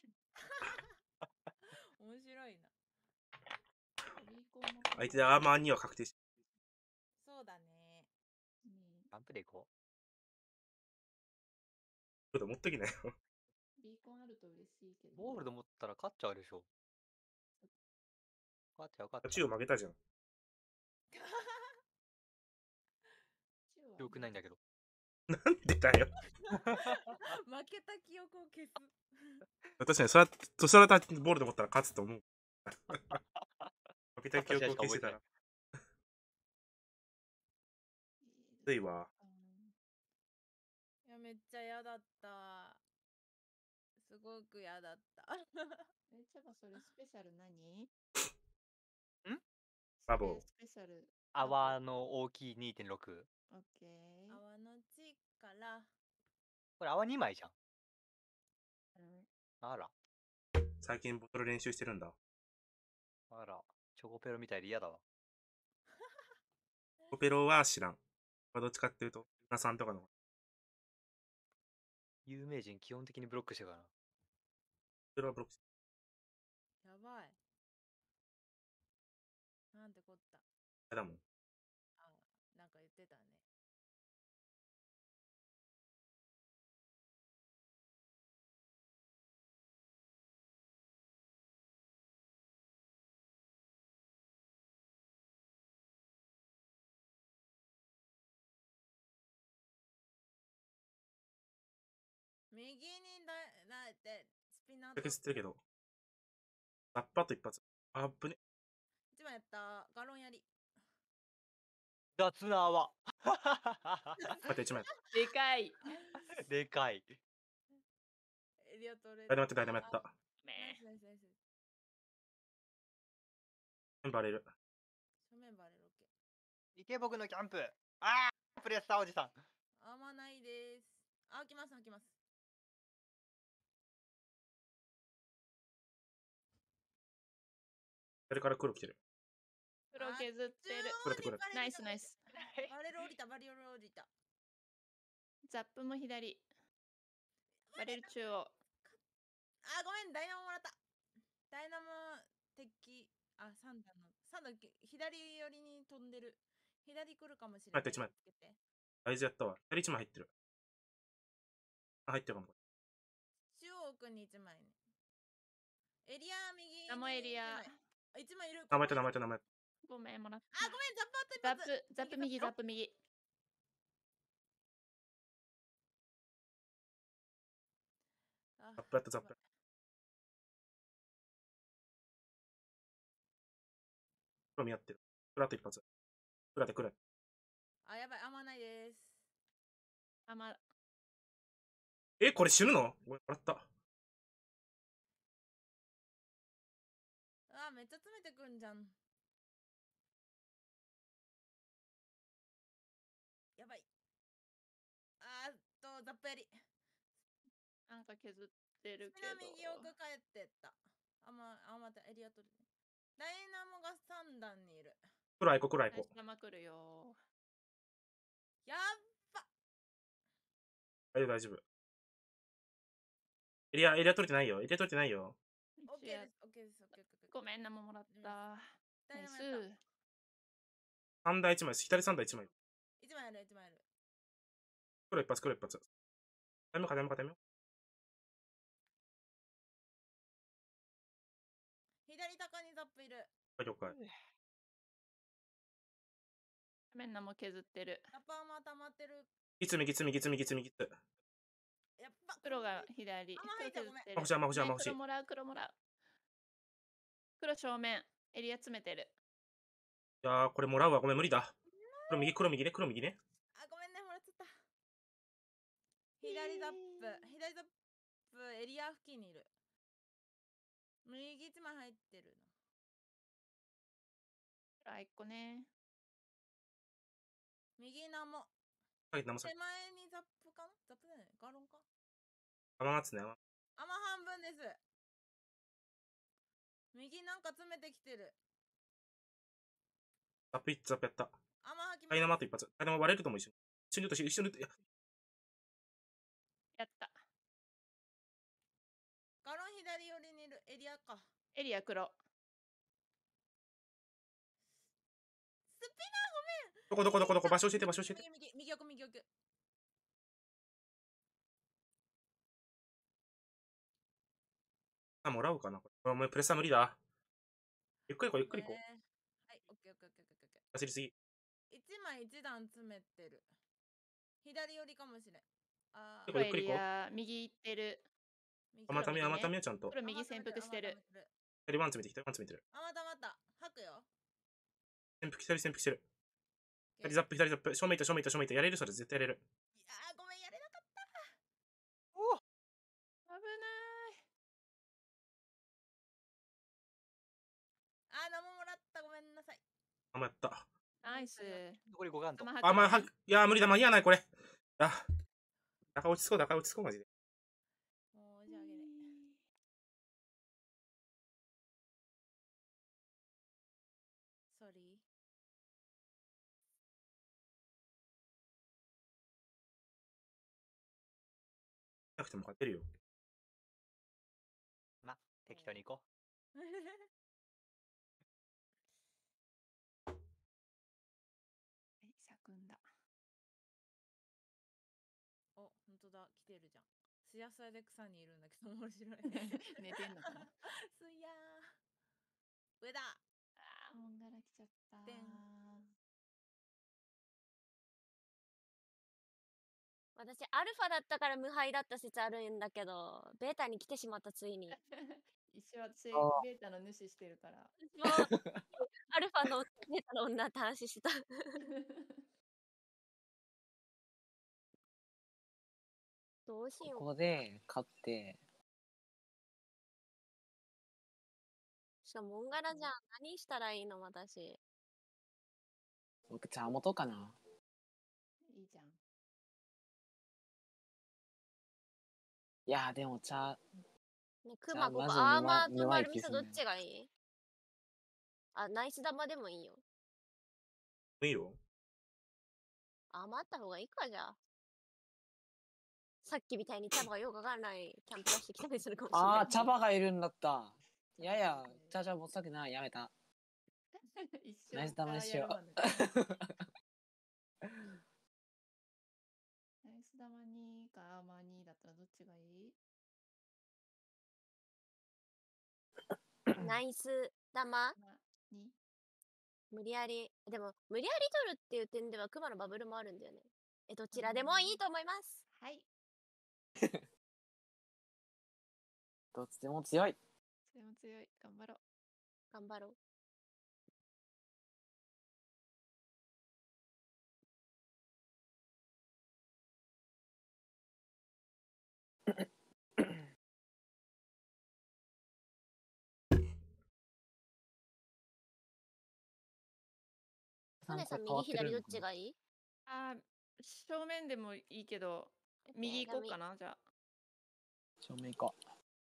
Speaker 7: 面白いな。
Speaker 3: ビーコンも
Speaker 1: 相手でアーマーには確定し
Speaker 7: そうだね。
Speaker 3: うん
Speaker 2: ランプでいこ
Speaker 1: ちょっと持ってきなよ。
Speaker 3: ビーコンあると嬉しいけ
Speaker 2: う。
Speaker 3: ど。
Speaker 2: ゴールド持ったら勝っちゃうでしょ。勝っちゃう勝っち
Speaker 1: 中
Speaker 2: ゃう。
Speaker 1: 央負けたじゃん。
Speaker 2: よくないんだけど。
Speaker 1: なんでだよ。
Speaker 7: 負けた記憶を消す。
Speaker 1: 確かに、それは、そしたらボールで持ったら勝つと思う。負けた記憶を消してたら。ついわ。
Speaker 7: いや、めっちゃ嫌だった。すごく嫌だった。
Speaker 3: え、茶葉それスペシャル何？ん？
Speaker 1: バボー。
Speaker 3: スペシャル。
Speaker 2: 泡の大きい にてんろく。
Speaker 3: オッケー。
Speaker 7: 泡のちから。
Speaker 2: これ泡にまいじゃん。
Speaker 3: うん
Speaker 2: あら。
Speaker 1: 最近ボトル練習してるんだ。
Speaker 2: あら。チョコペロみたいで嫌だわ。
Speaker 1: コペロは知らん。どっちかっていうと、皆さんとかの。
Speaker 2: 有名人基本的にブロックしてるからな。
Speaker 1: それはブロック。
Speaker 7: やばい。なんてこった。
Speaker 1: だもん。
Speaker 7: あ、なんか言ってたね。右にだなってスピナーと
Speaker 1: 削ってるけど。ラッパと一発。あぶね。
Speaker 7: 一番やったガロンやり。
Speaker 2: 雑な泡。
Speaker 1: 待って、一枚。
Speaker 3: でかい。
Speaker 2: でかい。
Speaker 7: エリアトレ
Speaker 1: ダイナマイト、ダイナマイト。
Speaker 7: ナイスナイスナイス。
Speaker 1: バレる。
Speaker 7: 正面バレロケ。
Speaker 2: 池僕のキャンプ。ああプレスターおじさん。
Speaker 7: あんまないです。あ、来ます、来ます。
Speaker 1: それから黒来てる。
Speaker 3: 黒削ってる。
Speaker 1: これってこれ
Speaker 3: ナイスナイス。
Speaker 7: バレル降りた、バレル降りた。
Speaker 3: ザップも左。バレル中央。
Speaker 7: あ、ごめん、ダイナモもらった。ダイナモ敵、あ、三段の、三段、左寄りに飛んでる。左来るかもしれない。
Speaker 1: 待って一枚
Speaker 7: つけて
Speaker 1: 大事やったわ。左一枚入ってる。あ、入ってるかも。
Speaker 7: 中央奥に一枚ね。エリア右に。
Speaker 3: ナモエリア。
Speaker 7: あ、一枚いる。
Speaker 1: 名前と名前と名前。
Speaker 3: ごめん、もらった。
Speaker 7: あ、ごめん、ザップあ
Speaker 3: ザッ
Speaker 7: った一発。
Speaker 3: プ、ザップ右、ザップ右。
Speaker 7: あ、
Speaker 1: ザップやったザップ。黒見やってる。黒あと一発。黒で黒。
Speaker 7: あ、やばい、あんまないです。
Speaker 3: あま、
Speaker 1: え、これ死ぬのごめん、笑った。
Speaker 7: あ、めっちゃ詰めてくんじゃん。やばい。あーっと、ザップやり。
Speaker 3: なんか削ってる
Speaker 7: ち
Speaker 3: けど。
Speaker 7: なみによく帰ってった。あま、あまたエリア取る。ダイナモがさん段にいる。
Speaker 1: 黒アイコ、黒アイコ。
Speaker 3: 玉来るよ。
Speaker 7: やっば。
Speaker 1: 大丈夫、大丈夫。エリア、エリア取れてないよ。エリア取れてないよ。
Speaker 7: オッケーです、オッケーです、オッケー、オッケー。
Speaker 3: ごめんなももらった。
Speaker 7: ダイナ
Speaker 3: ナイス。
Speaker 7: モやった。
Speaker 1: 三台一枚です。左三台一枚。
Speaker 7: いちまいある、いちまいある。
Speaker 1: 黒一発、黒一発。ダメか、ダメか、ダメか。
Speaker 7: 左高にザップいる。
Speaker 1: はい、了解。
Speaker 3: ごめんなも削ってる。
Speaker 7: ザッパーも溜まってる。
Speaker 1: ギツミ、ギツミ、ギツミ、ギツミ、ギツ。
Speaker 7: やっぱ
Speaker 3: 黒が左。
Speaker 7: あんま入
Speaker 3: 黒
Speaker 7: っちゃ
Speaker 3: 削ってる。
Speaker 7: ごめん。
Speaker 1: あ欲しい、あんま欲しい、あんま欲しい
Speaker 3: 黒もらう、黒もらう。黒正面。エリア詰めてる。
Speaker 1: いやー、これもらうわ。ごめん、無理だ。黒右、黒右ね、黒右ね。
Speaker 7: あ、ごめんね、もらっちゃった。左ザップ、左ザップ、エリア付近にいる。右いちまい入ってる
Speaker 3: あ、一個ね。
Speaker 7: な。右ナモ。
Speaker 1: はい、生さ
Speaker 7: 手前にザップかなザップだよね。ガロンか
Speaker 1: 甘松ね。
Speaker 7: あま半分です。右なんか詰めてきてる。
Speaker 1: ザップ一ザップやった。
Speaker 7: あま吐きます。
Speaker 1: ダイナマート一発。ダイナマ割れると思う、一緒に。一緒に打って、一緒に打って。
Speaker 3: やった。
Speaker 7: ガロン左寄りにいる。エリアか。
Speaker 3: エリア黒。
Speaker 7: スピナーごめん。
Speaker 1: どこどこどこどこ場所教えて、場所教えて。
Speaker 7: 右、右、右奥、右奥。
Speaker 1: あ、もらおうかな。これお前プレッサー無理だ。ゆっくり行こう、ゆっくり行こう。
Speaker 7: えーはい、オッケーオッケーオッケーオッケーオッケー。
Speaker 1: 走りすぎ。
Speaker 7: 一枚一段詰めてる。左寄りかもしれん。あ
Speaker 1: 結構ゆっくり行こう。
Speaker 3: エリア右行ってる。
Speaker 7: 右
Speaker 1: あまたみ、あまたみ
Speaker 3: ね
Speaker 1: はちゃんと。
Speaker 3: 黒右潜伏してる。
Speaker 1: 左ワン詰めてきた、ワン詰めてる。
Speaker 7: あ、またまた。吐くよ。
Speaker 1: 潜伏、左潜伏してる。左ザップ、左ザップ。正面いった、正面いった、正面いった。やれるそれ絶対やれる。
Speaker 7: いやー、ごめん、やれなかった。
Speaker 3: 危ない。
Speaker 7: あー、何ももらった。ごめんなさい。
Speaker 1: あ、まやった。
Speaker 3: ナイス。
Speaker 2: 残りごガンと。
Speaker 1: あ、まあ、は、いやー、無理だ。間に合わない、これ。あ、中落ち着こう、中落ち着こう、マジで。
Speaker 7: もう、じゃああげね。ソリー。
Speaker 1: なくても勝てるよ。
Speaker 2: ま、適当に行こ
Speaker 3: はい、さくんだ。
Speaker 7: お、ほんとだ。来てるじゃん。すやすやで草にいるんだけど、面白い。
Speaker 3: 寝てんのかな。
Speaker 7: すやー。上だ。
Speaker 3: あー、もんがら来ちゃったー。
Speaker 7: でん
Speaker 5: 私、アルファだったから無敗だった説あるんだけど、ベータに来てしまった、ついに。
Speaker 3: 一緒私
Speaker 6: あー
Speaker 3: ベータの主してるから。
Speaker 5: 私もアルファのベータの女って話してた。どうしよう。
Speaker 6: ここで勝って、
Speaker 5: しかも、モンガラじゃん。何したらいいの、私。
Speaker 6: 僕、茶元かな。
Speaker 3: いいじゃん。
Speaker 6: いやー、でも茶、
Speaker 5: ね、クマここ
Speaker 6: まず
Speaker 5: アーマーと
Speaker 6: 弱い
Speaker 5: 丸みそ
Speaker 6: 気するね
Speaker 5: どっちがいい？あ、ナイス玉でもいいよ。
Speaker 1: いいよ。
Speaker 5: アーマーあった方がいいか、じゃあ。さっきみたいに茶葉がよくわかんないキャンプ出してきたりするかもしれない。
Speaker 6: あー、茶葉がいるんだった。いやいや、茶々持ちたくない。やめた。
Speaker 3: 一緒
Speaker 6: ナイス玉にしよう。
Speaker 3: ナイス玉にかアーマーにだったらどっちがいい？
Speaker 5: ナイス玉
Speaker 3: まあに
Speaker 5: 無理やり。でも、無理やり取るっていう点ではクマのバブルもあるんだよね。え、どちらでもいいと思います。
Speaker 3: はい。
Speaker 6: どっちでも強い。
Speaker 3: それも強い。頑張ろう。
Speaker 5: 頑張ろう。トネさん、右左どっちがいい？
Speaker 3: あー、正面でもいいけど、右行こうかな、じゃあ。
Speaker 6: 正面行こ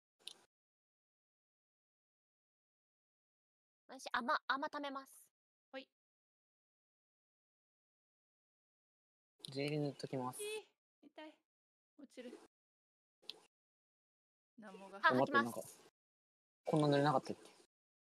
Speaker 5: 私、甘、甘ためます。
Speaker 3: ほい。
Speaker 6: う。ジェリ塗っときます。
Speaker 3: えー、痛い。落ちる。なんもが。
Speaker 5: あ、吐きます
Speaker 6: 思ってなんか。こんな塗れなかったっけ？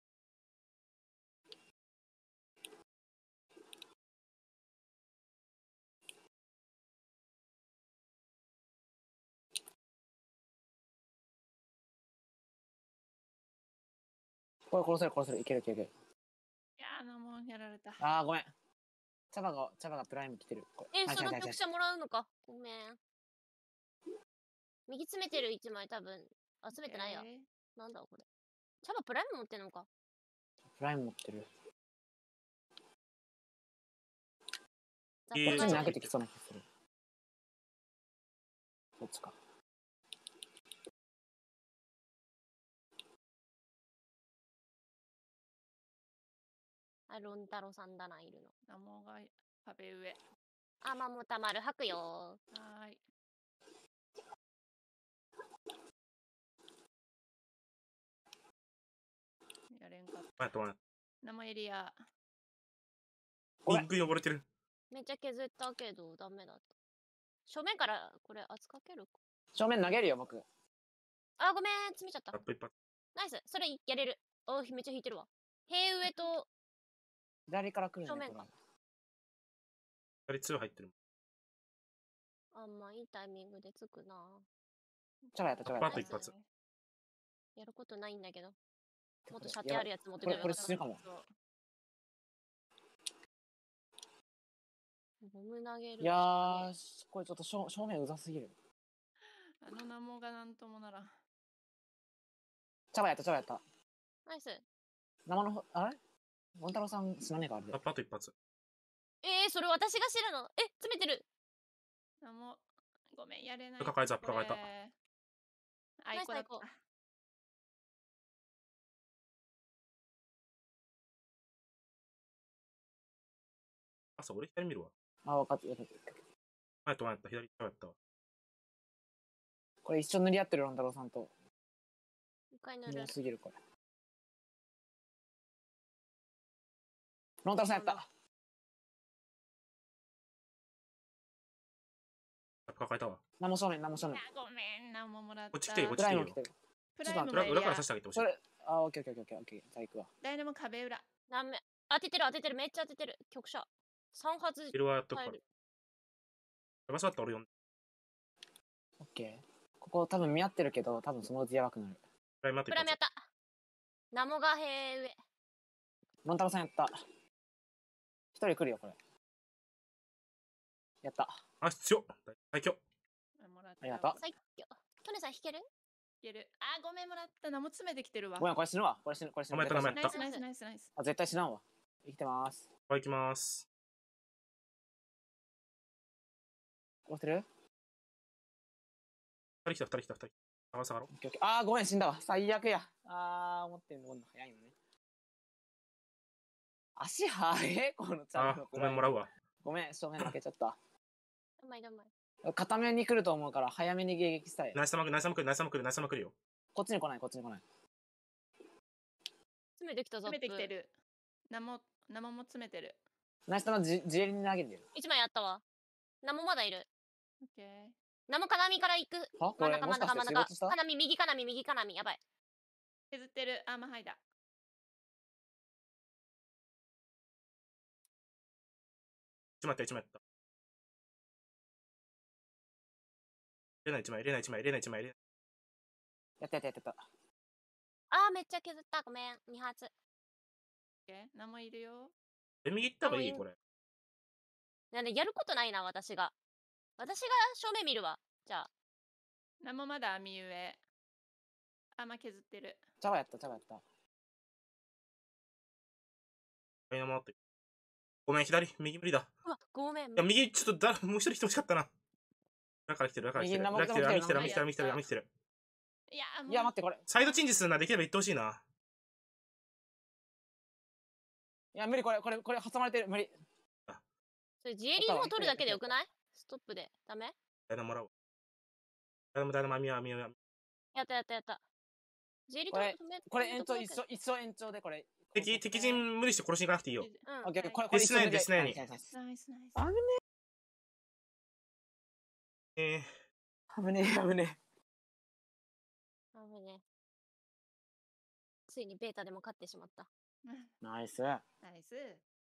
Speaker 6: これ殺せる殺せる。いけるいけるいける。
Speaker 3: いやー、なんもやられた。
Speaker 6: あーごめん。茶葉が、茶葉がプライム来てる。これ
Speaker 5: え、
Speaker 6: はいはいはいはい
Speaker 5: その特殊もらうのか。ごめん。右詰めてる一枚多分。あ、詰めてないや。
Speaker 3: え
Speaker 5: なんだこれ。茶葉プライム持ってんのか。
Speaker 6: プライム持ってる。
Speaker 5: 雑
Speaker 1: えー
Speaker 5: 貨が
Speaker 6: こっちに投げてきそうな気がする。こっちか。
Speaker 5: あ、ロン太郎さんだな、いるの。
Speaker 3: ー、なんもが壁上。
Speaker 5: あ、まもたまる吐くよ。
Speaker 3: はーい。やれんかった。
Speaker 1: あとは、
Speaker 3: 生エリア。
Speaker 6: ごめん
Speaker 1: リンクに溺れてる。
Speaker 5: めっちゃ削ったけど、ダメだった。正面からこれ圧かけるか。
Speaker 6: 正面投げるよ、僕。
Speaker 5: あ、ごめん、詰めちゃった
Speaker 1: ラッ。プ一発。
Speaker 5: ナイス、それやれる。お、めっちゃ引いてるわ。塀上と、
Speaker 6: 左から来るね。
Speaker 5: 正面か
Speaker 6: これ
Speaker 1: 二人ツー入ってる。
Speaker 5: あんまいいタイミングでつくな。
Speaker 6: 茶葉やった、茶葉やった
Speaker 1: パッと。一発。
Speaker 5: やることないんだけど。もっと
Speaker 6: これ
Speaker 5: 射程あるやつ持って
Speaker 6: これ、これ
Speaker 5: く
Speaker 6: 死ぬかも。
Speaker 3: そう
Speaker 5: ボム投げる。
Speaker 6: いやー、これちょっと正正面うざすぎる。
Speaker 3: あの名もがなんともならん。
Speaker 6: 茶葉やった、茶葉やった。
Speaker 5: ナイス。
Speaker 6: 生のほ、あれモンタロウさん死なねえか、あれで
Speaker 1: ラッ。プあと一発。
Speaker 5: えー、それ私が知るの。え、詰めてる。
Speaker 3: なんも、ごめん、やれない。
Speaker 1: 抱えた抱えた
Speaker 3: これあいこだっ
Speaker 5: ナイス
Speaker 3: た。
Speaker 1: あ、そう、俺左見るわ。
Speaker 6: あ、分かった。分かった
Speaker 1: 前と前やった。左やったわ。
Speaker 6: これ一緒塗り合ってるロン太郎さんと。
Speaker 5: 一回塗る
Speaker 6: 多。すぎる、これ。ロン太郎さんやった。
Speaker 1: ラップ抱えたわ。
Speaker 6: 何も正面、何も正面。
Speaker 3: あごめん、なんももらった。
Speaker 1: こっち来てよこっ
Speaker 6: プ
Speaker 1: ち来てよ
Speaker 6: ライム来てる。
Speaker 3: プライム
Speaker 1: 裏裏から
Speaker 3: もエリア
Speaker 1: 刺してあげてほしい
Speaker 6: そ。れ、あ、オッケーオッケーオッケーオッケー。じゃあ行くわ。
Speaker 3: ダイナモ壁裏。
Speaker 5: ダメ。当ててる当ててる。めっちゃ当ててる。局者。三発
Speaker 1: ヒルはやっとくから。
Speaker 5: 入る。
Speaker 1: ヤバそうだったら俺呼んで。
Speaker 6: オッケー。ここ多分見合ってるけど、多分そのうちやばくなる。
Speaker 1: プライムあと一発
Speaker 5: プライムやっ。た。ナモが塀上。
Speaker 6: ロン太郎さんやった。一人来るよ、これ。やった。
Speaker 1: あ、強っ。最強。
Speaker 3: もらった。
Speaker 6: ありがとう
Speaker 5: 最強。トネさん弾ける？
Speaker 3: いける。あ、ごめん、もらった。何も詰めてきてるわ。
Speaker 6: ごめん、これ死ぬわ。これ死ぬ、これ死ぬ。
Speaker 1: ごめんやった
Speaker 6: 絶対死ぬ
Speaker 1: ごめん
Speaker 3: ナイスナイスナイスナイス。
Speaker 6: あ、絶対死なんわ。生きてます。
Speaker 1: はい、行きます。
Speaker 6: 殺してる？
Speaker 1: 二人来た、二人来た、二人。下がろ下がろ
Speaker 6: オッケーオッケー。あー、ごめん、死んだわ。最悪や。あー、思ってんの、早いのね。足速えこのチャン
Speaker 1: あ、ごめん、もらうわ。
Speaker 6: ごめん、正面負けちゃった。
Speaker 5: うまいうまい。
Speaker 6: 片面に来ると思うから、早めに迎撃したい。
Speaker 1: ナイス玉来る、ナイス玉来る、ナイス玉来る、ナイス玉来るよ。
Speaker 6: こっちに来ない、こっちに来ない。
Speaker 5: 詰めてきたぞ。
Speaker 3: 詰めてきて。る。何も、生も詰めてる。
Speaker 6: ナイス玉じジエリに投げてる。
Speaker 5: 一枚あったわ。ナモまだいる。
Speaker 3: オッケー。
Speaker 5: ナモ金網から行く。
Speaker 6: はこれ、
Speaker 5: 真ん中真ん
Speaker 6: もしかして
Speaker 5: 中真ん中。
Speaker 6: 仕事した？
Speaker 5: 金網右金網右金網。やばい。
Speaker 3: 削ってる。あ、まあ、はいだ。
Speaker 1: 一枚やった、一枚やった。入れない一枚、入れない一枚、入れない一枚、入れない。
Speaker 6: やったやったやったやった。
Speaker 5: あー、めっちゃ削った。ごめん。二発。
Speaker 3: オッケー。何もいるよ。
Speaker 1: え、右行った方がいい
Speaker 5: あ
Speaker 1: これ。
Speaker 5: なんでやることないな、私が。私が正面見るわ。じゃあ。
Speaker 3: 何もまだ網上。 あ、まあ、削ってる。
Speaker 6: 茶葉やった、茶葉やった。
Speaker 1: ダイナモあって。ごめん、左、右無理だ。
Speaker 5: うわ、ごめん。
Speaker 1: いや、右、ちょっとだ、もう一人来てほしかったな。だから来てる、だから来てる。だから来てる、網来てる、網来てる、網来てる、網来てる。
Speaker 3: いや、もう
Speaker 6: いや、待って、これ。
Speaker 1: サイドチェンジするな、できれば言ってほしいな。
Speaker 6: いや、無理、これ、これ、これ挟まれてる、無理。
Speaker 5: それジエリーも取るだけでよくない？ストップで。ダメ？
Speaker 1: ダイナもらおう。ダイナもダイナも網は網は。
Speaker 5: やったやったやった。ジエリー
Speaker 6: これ
Speaker 5: 止め、
Speaker 6: これ延長、一緒、一緒延長でこれ。
Speaker 1: 敵、敵陣無理して殺しに行かなくていいよ。
Speaker 5: うん。
Speaker 6: オッケー、これ、これ、
Speaker 1: デスナインデスナインに
Speaker 6: ナイスナイス
Speaker 3: ナイスナイス。
Speaker 6: あぶね
Speaker 1: えー、
Speaker 6: え。あぶねえ、あぶね
Speaker 5: あぶね。ついにベータでも勝ってしまった。
Speaker 6: え。ナイス。
Speaker 3: ナイス。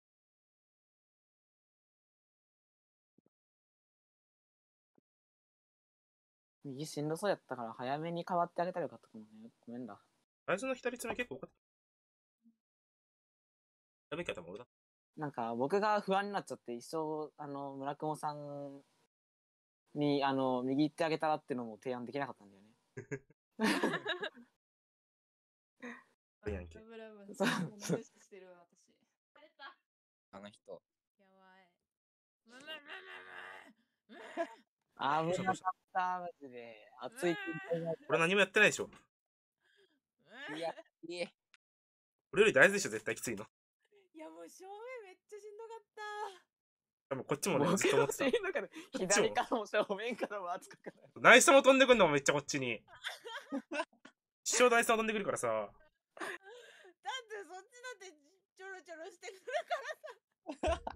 Speaker 6: 右しんどそうやったから早めに変わってあげたらよかったかもね。ごめんだ。
Speaker 1: あいつの左爪結構多かった。やべきやったもん俺だ。
Speaker 6: なんか僕が不安になっちゃって一生あの村雲さんにあの右行ってあげたらっていうのも提案できなかったんだよね。
Speaker 1: あれやんけ。
Speaker 3: ラブラブ
Speaker 6: そう
Speaker 3: 無視してるわ私。バレた。
Speaker 8: あの人。
Speaker 7: やばい。むむむむむむ。
Speaker 6: あ危なかったマジで。熱い。
Speaker 1: 俺何もやってないでしょ。
Speaker 8: いや、いい。
Speaker 1: 俺より大事でしょ、絶対きついの。
Speaker 7: いやもう正面めっちゃしんどかった。
Speaker 1: 多分こっちもね、ずっと思ってた。
Speaker 6: 左からも正面からも熱くなる。
Speaker 1: ナイスも飛んでくんのもめっちゃこっちに。一生ナイスも飛んでくるからさ。
Speaker 7: だってそっちだってちょろちょろしてくるからさ。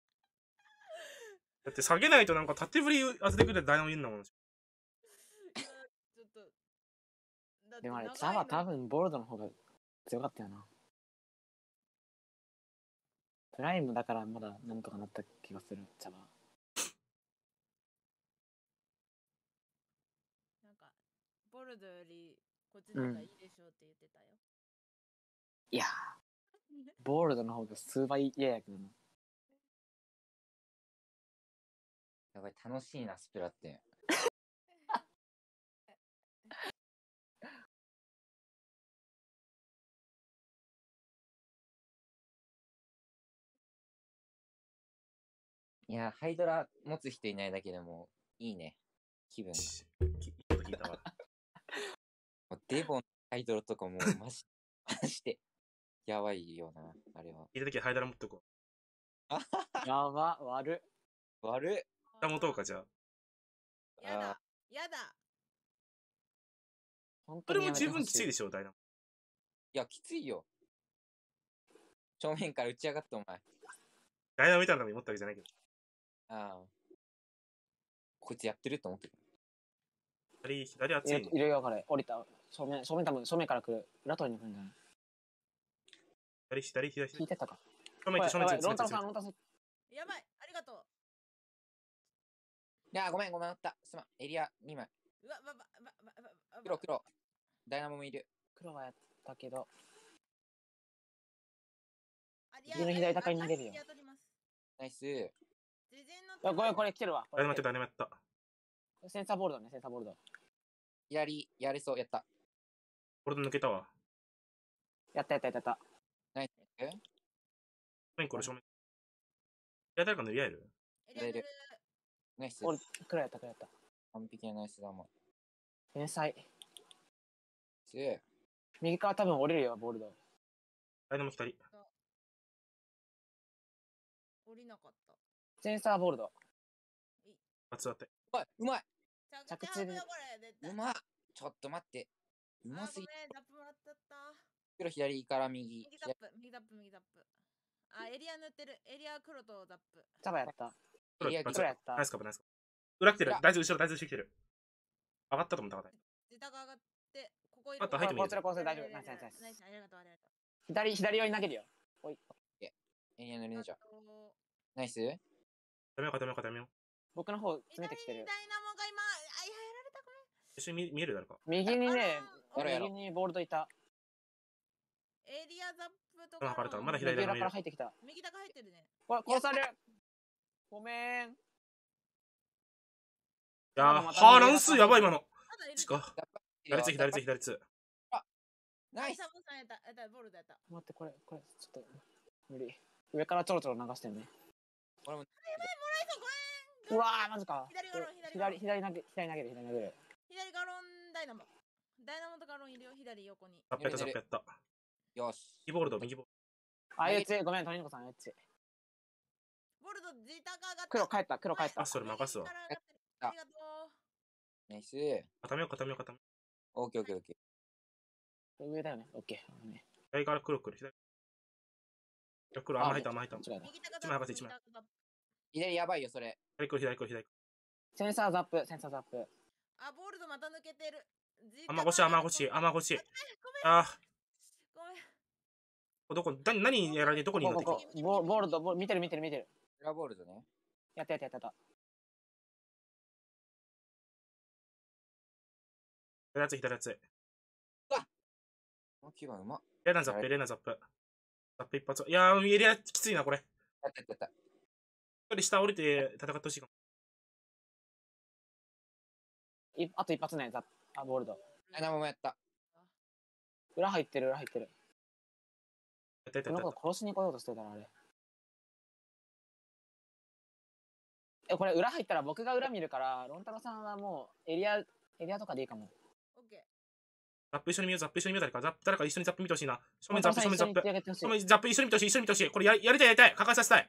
Speaker 1: だって下げないとなんか縦振り当ててくれてダイナモいるんだもん。
Speaker 7: ちょっと。だって
Speaker 6: でもあれ、
Speaker 7: 長い
Speaker 6: 茶葉
Speaker 7: の
Speaker 6: 多分ボルドの方が強かったよな。プライムだからまだなんとかなった気がする、茶葉。
Speaker 7: なんかボルドよりこっちの方がいいでしょうって言ってたよ。
Speaker 6: いやー、ボルドの方が数倍嫌やけどな。
Speaker 8: やばい、楽しいな、スプラって。いや、ハイドラ持つ人いないだけでもいいね。気分が。
Speaker 1: ちょっと聞いたわ。
Speaker 8: もうデボン、ハイドラとかもうマジ、マジで、やばいよな、あれは。
Speaker 1: 聞いた時はハイダラ持っとこ
Speaker 6: やば、悪っ。
Speaker 8: 悪っ。
Speaker 1: う。持とうか、じゃあ。
Speaker 7: やだやだ。
Speaker 6: 本
Speaker 1: それも十
Speaker 6: 当にやめてほし
Speaker 1: 分きついでしょ、ダイナモ。
Speaker 8: いや、きついよ。正面から打ち上がったお前。
Speaker 1: ダイナモみたいなのに持ったわけじゃないけど。
Speaker 8: ああ。こいつやってると思ってる。
Speaker 1: 左、左熱い、ね。
Speaker 6: いるよ、これ。降りた。正面、正面多分、正面から来る。裏取りに来るんじゃない？
Speaker 1: 左、左、左、左。
Speaker 6: 聞いてたか。
Speaker 1: 正面行って、正面行って、
Speaker 6: ロンタロさん、
Speaker 1: 正面行って。
Speaker 6: ロンタロさん。
Speaker 7: やばいありがとう。
Speaker 8: いや、ごめん、ごめん、おった。すまん。エリアにまい。
Speaker 7: うわばばばばばば
Speaker 8: 黒、黒。ダイナモもいる。
Speaker 6: 黒はやったけど。
Speaker 7: あ
Speaker 6: 右の左高に投げるよ
Speaker 7: あ取ります。
Speaker 8: ナイス。
Speaker 7: 事前の
Speaker 6: いや、ごめん、これ来てるわ。これ
Speaker 1: ダイナモやった、ダイナモやった。
Speaker 6: センサーボールドね、センサーボールド。
Speaker 8: 左、やれそう、やった。
Speaker 1: これで抜けたわ。
Speaker 6: やったやったやったやった。
Speaker 8: ナイス。え
Speaker 1: 正面これ正面。いや、誰か塗り合える？
Speaker 7: エリア塗る。
Speaker 8: ナイス。
Speaker 6: 俺、黒やった、黒やった。
Speaker 8: 完璧なナイスだもん。
Speaker 6: 天才。
Speaker 8: すげ
Speaker 6: 右側多分降りるよ、ボールド。
Speaker 1: ダイナモ左。
Speaker 7: 降りなかった。
Speaker 6: センサーボールド。
Speaker 1: 熱だって。
Speaker 8: うまい、うまい。
Speaker 7: 着地だこれ絶対。
Speaker 8: うまっ。ちょっと待って。うますぎ。
Speaker 7: あごめんタップもらったった。
Speaker 8: 黒左から右。
Speaker 7: 右タップ右タップ右タップ。あエリア塗ってるエリア黒とタップ。
Speaker 6: 茶葉やった。
Speaker 1: 黒
Speaker 8: いや
Speaker 6: 黒やった
Speaker 1: ナイスカブ、ナイスカブ。裏来てる
Speaker 8: いや。
Speaker 1: 大豆後ろ、大豆後ろ来てる。上がったと思ったから。
Speaker 7: 自宅上がってここい
Speaker 1: あと入ってもいい
Speaker 6: こちらこちら大丈夫。ナイスナイスナイス。
Speaker 7: ナイスありがとうありがとう。
Speaker 6: 左、左寄り投げるよ。おい。
Speaker 8: エリア塗りのじゃ。
Speaker 7: あと
Speaker 8: ナイス。
Speaker 1: やめようか、やめようか、やめよう。
Speaker 6: 僕の方詰めてきてる。
Speaker 7: 左にダイナモが今あいややられたごめん。
Speaker 1: 一緒に見見える誰か。
Speaker 6: 右にね、
Speaker 8: やろうやろう
Speaker 6: 右にボールドいた。
Speaker 7: エリアザップと
Speaker 1: あ、バレた。
Speaker 7: かの
Speaker 1: まだ
Speaker 6: 右裏
Speaker 1: 左だ
Speaker 6: から入ってきた。
Speaker 7: 右高入ってるね。
Speaker 6: これ、殺される。ごめん。
Speaker 1: いやー、ハーラン数やばい今の。
Speaker 7: まだいる
Speaker 1: ちか。左つ、左つ、左つ。
Speaker 8: ナイス。
Speaker 7: サボさんやった。やった、ボールドやった。
Speaker 6: 待って、これ、これ、ちょっと、無理。上からちょろちょろ流してね。
Speaker 8: これも。
Speaker 7: やばい、もらえそう、ごめん。
Speaker 6: うわー、マジか。
Speaker 7: 左ガロン、左ガロン。
Speaker 6: 左、左投げ、左投げる、左投げる。
Speaker 7: 左ガロン、ダイナモ。ダイナモとガロンいるよ、左横に。
Speaker 1: ザップやった、ザップやった。
Speaker 8: よし。
Speaker 1: 右ボールド、右ボール
Speaker 6: あ、あいつ、ごめん、トニコさん、あいつ。
Speaker 7: ボルド、ジタが上がった。
Speaker 6: 黒帰った、黒帰った
Speaker 1: あ、。それ任すわ。
Speaker 7: ありがとう。
Speaker 8: ナイス。
Speaker 1: 固めよう、固めよう、固めよ
Speaker 8: オッケーオッケーオッケ
Speaker 6: 上だよね、オッケー。
Speaker 1: う。左から黒来る、左。黒、あんま入った、あんま入った。
Speaker 6: 間違えた。
Speaker 7: 右高
Speaker 1: 一枚剥がせ一枚
Speaker 8: ー。左やばいよ、それ。
Speaker 1: 左来る、左来る、左来る。
Speaker 6: センサーザップ、センサーザップ。
Speaker 7: あ、ボールドまた抜けてる。
Speaker 1: 雨越し、雨越し、雨越し。あー、
Speaker 7: ごめん。
Speaker 1: どこ、な何やられてどこにいるの
Speaker 6: ここ、ここ、ボボールド、ボール、見てる見てる見てる。
Speaker 8: 裏ボールドね。
Speaker 6: やったやったやったやった。
Speaker 1: 左やつ、左やつ。
Speaker 8: このきゅうばんうまっ。
Speaker 1: レナザップ、レナザップ。ザップ一発。いやー、エリアきついな、これ。
Speaker 8: やったやったやった。
Speaker 1: 一人下降りて戦ってほしいかも。
Speaker 6: いあと一発ね、ザップ。あ、ボールド。
Speaker 8: ダイナモもやった。
Speaker 6: 裏入ってる、裏入ってる。
Speaker 1: やったやった
Speaker 6: この
Speaker 1: やった。
Speaker 6: 子殺しに来ようとしてたら、あれ。え、これ裏入ったら僕が裏見るから、ロン太郎さんはもうエリア、エリアとかでいいかも。
Speaker 7: オッケー。
Speaker 1: ザップ一緒に見よう、ザップ一緒に見よう、誰か。ザップ、誰か一緒にザップ見てほしいな。正面ザップ、正面ザップ。正面ザップ一緒に見てほしい、一緒に見てほしい。これややりたい、やりたい。抱えさせたい。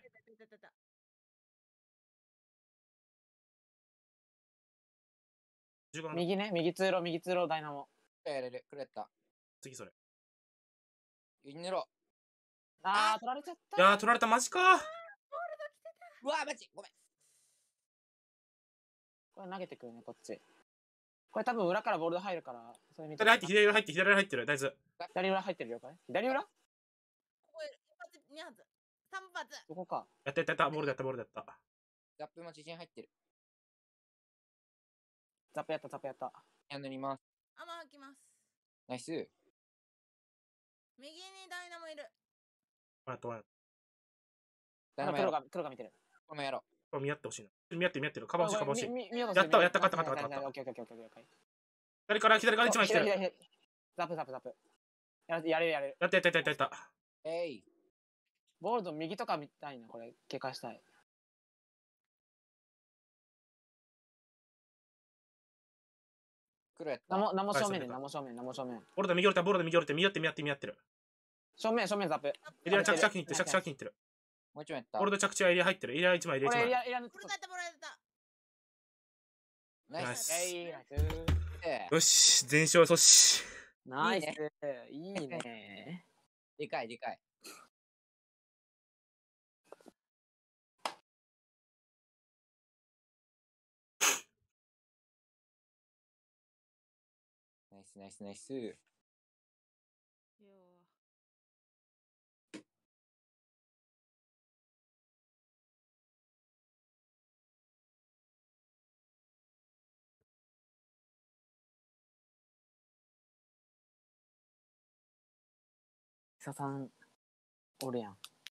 Speaker 6: 右ね、右通路、右通路、ダイナモ。
Speaker 8: やれる、くれた。
Speaker 1: 次それ。
Speaker 8: ユニロ。
Speaker 6: あー、取られちゃった。
Speaker 1: いやー、取られた、マジかー。
Speaker 8: うわー、マジごめん。
Speaker 6: これ投げてくるね、こっち。これ多分裏からボールド入るから、それ見て。
Speaker 1: 左入って、左裏入って、左裏入ってる、大豆。
Speaker 6: 左裏入ってるよ、これ。左裏
Speaker 7: ここ一発、二発、三発。
Speaker 6: ここか。
Speaker 1: やったやったやった、ボールでやった、ボールでやった。
Speaker 8: ザップも自信入ってる。
Speaker 6: ザップやった、ザップやった。
Speaker 8: や塗ります。
Speaker 7: 雨吐きます。
Speaker 8: ナイス。
Speaker 7: 右にダイナモいる。
Speaker 1: あとは、
Speaker 8: ダイナモやろう。
Speaker 6: 黒が、黒が見てる。
Speaker 8: これもやろう。
Speaker 1: これ見合ってほしいな。見合って、見合ってる。カバー欲しい、カバー欲しい。
Speaker 6: みみみ
Speaker 1: やったやった、勝った、勝った、勝った。
Speaker 6: オッケーオッケーオッケーオッケー。
Speaker 1: 左から、左から一枚来てる。
Speaker 6: 左左左ザップザップザップ。やるやれるやれる。
Speaker 1: やったやったやったやった。
Speaker 8: えい。
Speaker 6: ボールド右とか見たいな、これ。警戒したい。
Speaker 8: 黒やった
Speaker 6: 何。も、何も正面で、
Speaker 1: はい
Speaker 6: 何も正面、何も正面。
Speaker 1: ボールで右折った、ボールで右折って、見合って、見合って、見合ってる。
Speaker 6: 正面、正面ザップ。
Speaker 1: エリア着地に行ってる、着地に行ってる。
Speaker 8: もう一枚やった。
Speaker 1: ボールで着地はエリア入ってる。エリア一枚、エリア一枚。
Speaker 6: これエリア、エリアの
Speaker 7: ボールドやった、ボールドやった。
Speaker 8: ナイス。
Speaker 1: ナイス
Speaker 6: えい、ナイス。
Speaker 8: え
Speaker 1: よし、全勝阻止。
Speaker 6: ナイス。いいね。
Speaker 8: でかいでかい。ナイスナイスナイス。
Speaker 7: よ
Speaker 6: ヒサさん、おるやん。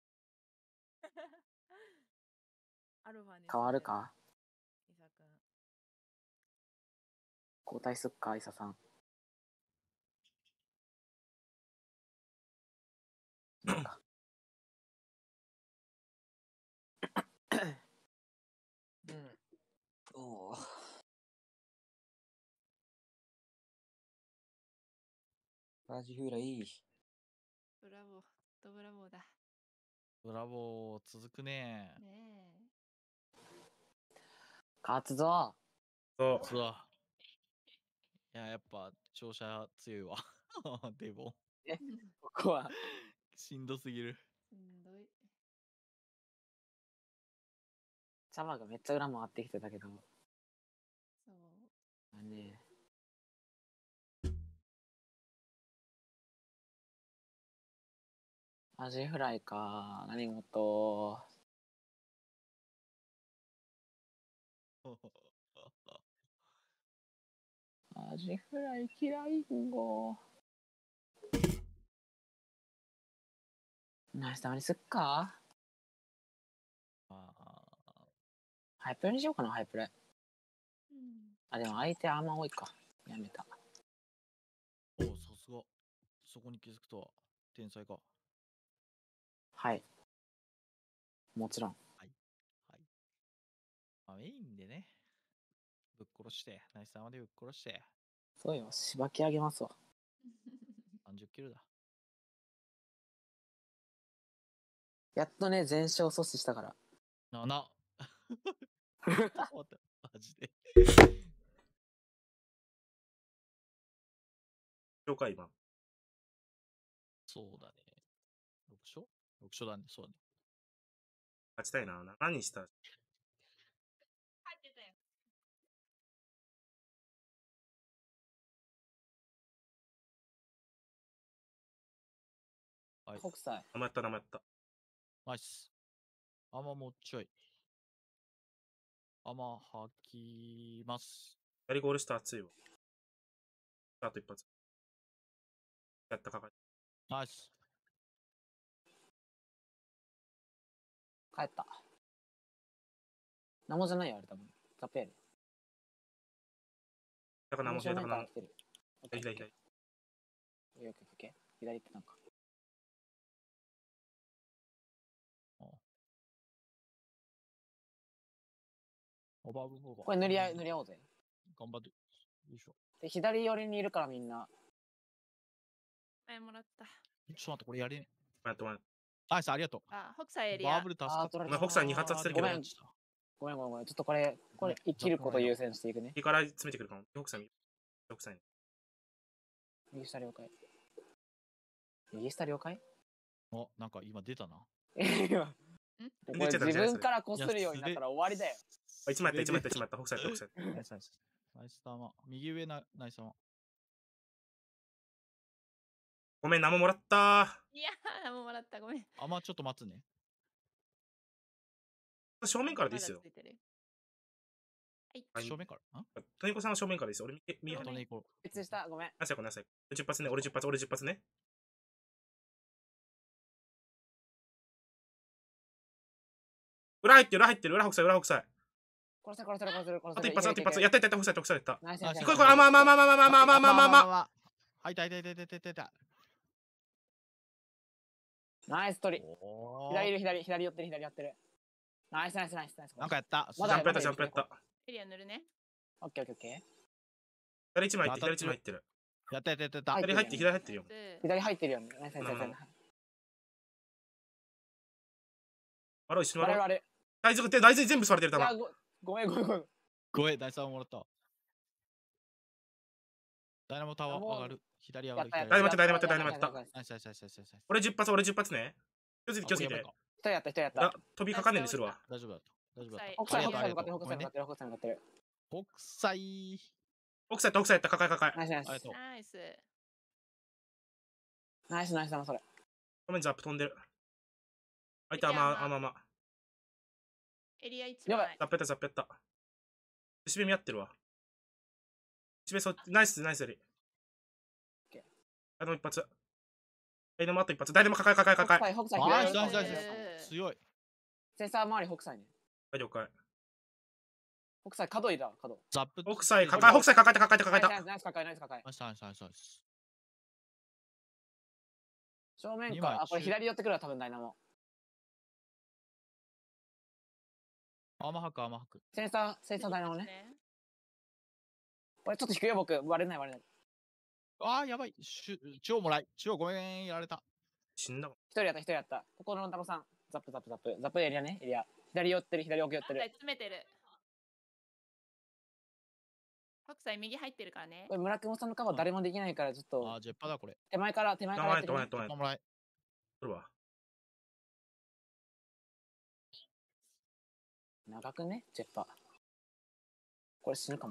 Speaker 7: アルファに
Speaker 6: 変わるか
Speaker 7: イサ君。
Speaker 6: 交代すっか、イサさん。なんか
Speaker 8: うん。おお。バージフーラいい。
Speaker 3: ブラボー。とブラボーだ。
Speaker 4: ブラボー、続くね。
Speaker 3: ね
Speaker 6: 勝つぞ。
Speaker 1: そう。
Speaker 4: そうだ。いや、やっぱ、調子強いわ。デボン。
Speaker 3: え。
Speaker 6: ここは。
Speaker 4: しんどすぎる。
Speaker 3: しんどい。
Speaker 6: チャマがめっちゃ裏回ってきてたけど。
Speaker 3: そう。
Speaker 6: まあね。アジフライか。何事。アジフライ嫌いんご。ナイスたまにすっか。
Speaker 4: あ
Speaker 6: ハイプレにしようかな、ハイプレ。
Speaker 3: うん。
Speaker 6: あ、でも相手あんま多いか。やめた。
Speaker 4: おお、さすが。 そこに気づくとは。天才か。
Speaker 6: はい。もちろん。
Speaker 4: はい。はい。まあ、メインでね、ぶっ殺して、ナイス玉でぶっ殺して、
Speaker 6: そうよ、しばき上げますわ。
Speaker 4: さんじゅっキルだ。
Speaker 6: やっとね、全勝阻止したから。
Speaker 4: なな。待ってマジで。
Speaker 1: 了解今。
Speaker 4: そうだね。ろく勝 ?ろく 勝だね、そうだね。
Speaker 1: 勝ちたいな。何にした
Speaker 7: 入ってたよ。
Speaker 4: はい。
Speaker 6: 北斎。
Speaker 1: 名前やった、名前やった。
Speaker 4: ナイス。あまもうちょい。あま吐きます。
Speaker 1: 左ゴール下熱いわ。あと一発。やったかかり。
Speaker 4: ナイス。
Speaker 6: 帰った。何もじゃないよ、あれ多分。ザペール。
Speaker 1: だから何も
Speaker 6: 正
Speaker 1: 左だから何も。
Speaker 6: 面から来てる。
Speaker 1: 左左左。
Speaker 6: よく聞け。左ってなんか。
Speaker 4: オーバーブーバー。
Speaker 6: これ塗り合い、塗り合おうぜ。
Speaker 4: 頑張って。よいしょ。
Speaker 6: で、左寄りにいるからみんな。
Speaker 3: はい、もらった。
Speaker 4: ちょっと待って、これやれね。
Speaker 1: やっと待って。
Speaker 4: ナイス、ありがとう。
Speaker 3: あ、北斎エリア
Speaker 4: バーブ。ル助か
Speaker 6: あー、
Speaker 4: った。
Speaker 6: 取られた。
Speaker 1: お前北斎に発当ててるけど
Speaker 6: ごめんごめんごめんごめん。ちょっとこれ、これ、生きることを優先していくね。
Speaker 1: 右から詰めてくるかも。北斎、北斎。
Speaker 6: 右下了解。右下了解
Speaker 4: お、なんか今出たな。
Speaker 6: え今これ自分からこするようになったら終わりだよ。
Speaker 1: あ、一枚やった、一枚やった、一枚やった。北斎、北斎。
Speaker 4: ナイスナイス。ナイス玉。右上な、ナイス玉。
Speaker 1: ごめん、何ももらった
Speaker 3: いやー、もうもらった。ごめん。
Speaker 4: あまちょっと待つね。
Speaker 1: ー。正面からでいいっすよ
Speaker 3: まだつ。いてるはい。
Speaker 4: 正面からん
Speaker 1: トニコさんは正面からですよ。俺右、右
Speaker 3: 正面
Speaker 1: 派。
Speaker 4: 後に行こ
Speaker 6: 別した、ごめん。
Speaker 1: なさい、ごめんなさい。じゅっ発ね、俺じゅっ発、俺じゅっ発ね。裏入ってる、裏入ってる、裏北斎、裏北斎。
Speaker 6: 殺せ殺せ殺せ殺せ。
Speaker 1: あと一発、あと一発。やったやったやった、北斎、北斎やった。
Speaker 6: ナイス
Speaker 4: ナイス
Speaker 1: これこれ、あまあまあまあまあまあまあまあまあまあまあまあ。
Speaker 4: あ。はい、痛い痛い痛い痛い痛い痛い。
Speaker 6: ナイス取り。
Speaker 4: おー
Speaker 6: 左いる、左、左寄ってる、左寄ってる。ナイスナイスナイスナイス。
Speaker 4: なんかやった。
Speaker 6: まだ
Speaker 1: ジャンプやった、ジャンプやった。
Speaker 3: エリア塗るね。
Speaker 6: オッケーオッケーオッケー。
Speaker 1: 左一枚入って、左一枚入ってる。
Speaker 4: やったやったやったやった。
Speaker 6: はい
Speaker 1: 左入って、左入ってるよ。
Speaker 3: で
Speaker 6: 左入ってるよね。ナイスナイスナイスナイス。
Speaker 1: あれ、一緒に割ろう。
Speaker 6: 我々。
Speaker 1: 大豆って、大豆全部吸われてる、
Speaker 6: いや
Speaker 1: 弾。
Speaker 6: ごごめんごめんごめん。
Speaker 4: ごめん、ダイサーもらった。ダイナモタワー
Speaker 6: もう
Speaker 4: 上がる。左上がる。
Speaker 6: やったやった
Speaker 1: ダイナマットダイナマットダイナマット
Speaker 6: やった
Speaker 4: ナイスナイスナイスナイスナイス。
Speaker 1: 俺じゅっ発、俺じゅっ発ね。気をつけて、気をつけて。
Speaker 6: 一人やった一人やっ
Speaker 1: あ
Speaker 6: た。
Speaker 1: 飛びかかんねえようにするわ。
Speaker 4: 大丈夫だった。大丈夫だった。
Speaker 6: 北斎北斎
Speaker 4: ありがとう
Speaker 6: 向かってる北斎向かってる北斎向かってる。
Speaker 4: 国際。
Speaker 1: 奥さんやった、奥さんやった、抱え抱え。
Speaker 6: ナイスナイス
Speaker 4: ありがとう。
Speaker 3: ナイス。
Speaker 6: ナイスナイスだなそれ。
Speaker 1: ごめん、ザップ飛んでる。あいた、あまあまあまあ。
Speaker 3: エリア一
Speaker 6: やば
Speaker 3: 枚。
Speaker 1: ザップやった、ザップやった。しべみ合ってるわ。しべ、そナイス、ナイスやり。あと一発。ダイナモあと一発。ダイナモ抱え抱え抱え。
Speaker 6: 北斎北斎
Speaker 4: ナイス
Speaker 6: 左
Speaker 4: ナイスナイ
Speaker 6: 寄ってる
Speaker 4: ス。強い。
Speaker 6: センサー周り北斎ね。
Speaker 1: はい、了解。
Speaker 6: 北斎角いだ角。
Speaker 4: ザップ。
Speaker 1: 奥さん、抱え、奥さん抱えた、抱えた、抱えた。
Speaker 6: ナイスナイス抱えナイス抱え。
Speaker 4: ナイスナイスナイスナイス。
Speaker 6: 正面
Speaker 4: 二枚
Speaker 6: からあこれ左寄ってくるわ多分ダイナモ。
Speaker 4: 甘吐く甘吐く。
Speaker 6: センサーセンサーダイナモね。
Speaker 3: ね。
Speaker 6: これちょっと引くよ僕割れない割れない。
Speaker 4: ああ、やばい。しゅ超もらい。超ごめん、やられた。
Speaker 1: 死んだわ。
Speaker 6: 一人やった一人やった。ここの太郎さんザップザップザップザップエリアねエリア。左寄ってる左奥寄ってる。
Speaker 3: 北斎詰めてる。北斎右入ってるからね
Speaker 6: こ。れ村雲さんのカバー誰もできないからちょっ
Speaker 4: あ
Speaker 6: と
Speaker 4: あ、ジェッパだ、これ。
Speaker 6: 手前から手前からやってるね
Speaker 1: 止まれ、止まれ、止まれ。
Speaker 4: もらい。
Speaker 1: 取るわ。
Speaker 6: 長くねジェッパ。これ死ぬかも。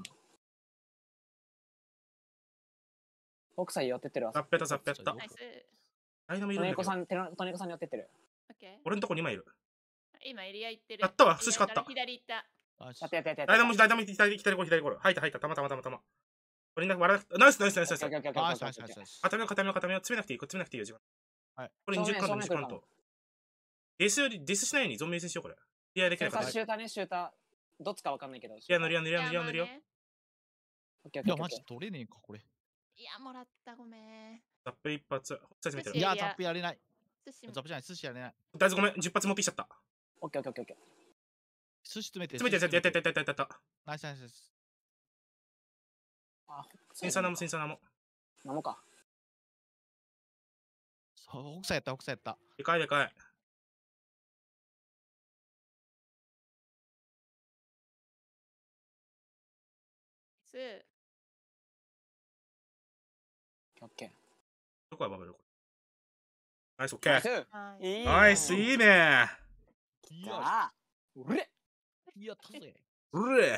Speaker 6: 北斎寄ってってるわ。
Speaker 1: ザップやった、ザップやった
Speaker 3: ナイ。ス。
Speaker 1: ダイナモい
Speaker 6: トネコさ
Speaker 1: るんだけど。
Speaker 6: んテノトネコさんに寄ってってる。
Speaker 3: オッケー。
Speaker 1: 俺んとこにまいいる。
Speaker 3: 今エリア行ってる。
Speaker 1: やったわ寿司買った
Speaker 3: 左行った。
Speaker 4: ナイス
Speaker 6: やってやってやってやって。
Speaker 1: ダイナモ、ダイナモ、左、左ゴール、左ゴール。入った、入った、たまたまたまたま。俺に笑ナイス、ナイス、ナイス、ナイス。
Speaker 6: オッケーオッケーオッケーオ
Speaker 4: ナイスナイ
Speaker 6: ッケーオッケー
Speaker 4: スナイスナイス。
Speaker 1: 固めよう、固めよう、固めよう。詰めなくていい、詰めなくていいよ、時間。
Speaker 4: はい。
Speaker 1: これにじゅっカウント、
Speaker 6: 正面
Speaker 1: にじゅっカウント。デスより、デスしないようにゾンビ優先しよう、これ。いや、でき
Speaker 6: センサー
Speaker 1: ないから。い
Speaker 6: シューターねシューター。どっちかわかんないけど。
Speaker 1: や、塗るよ、塗るよ、塗るよ、塗るよ。
Speaker 6: オッケーオッ
Speaker 4: いや、マ
Speaker 6: ケーオッケー。
Speaker 4: ジ取れねえか、これ。
Speaker 3: いや、もらった、ごめん。
Speaker 1: ザップ一発。北斎攻めてる。
Speaker 4: いや、
Speaker 3: 寿司いや
Speaker 4: ザップやれない。
Speaker 3: 寿司
Speaker 4: ザップじゃない、寿司やれない。
Speaker 1: 大豆ごめん、じゅっ発持ってきちゃった。
Speaker 6: オッケーオッケーオッケーオッケ
Speaker 4: 寿司詰めて。
Speaker 1: 詰めて、やったやったやったやったやった。
Speaker 4: ナイスナイスナイス。
Speaker 6: ー。あ、
Speaker 1: センサーナム、センサーナム。
Speaker 6: ナモか。
Speaker 4: そう、北斎やった、北斎やった。
Speaker 1: でかいでかい。
Speaker 3: ス。
Speaker 6: オッケー。
Speaker 1: どこがバブルこれ。ナイス、オッケー。
Speaker 6: ナイス。
Speaker 3: はい
Speaker 6: いい
Speaker 1: ナイス、いいね。
Speaker 4: い
Speaker 6: じゃあ、うれ
Speaker 4: やったぜ。
Speaker 1: うれ。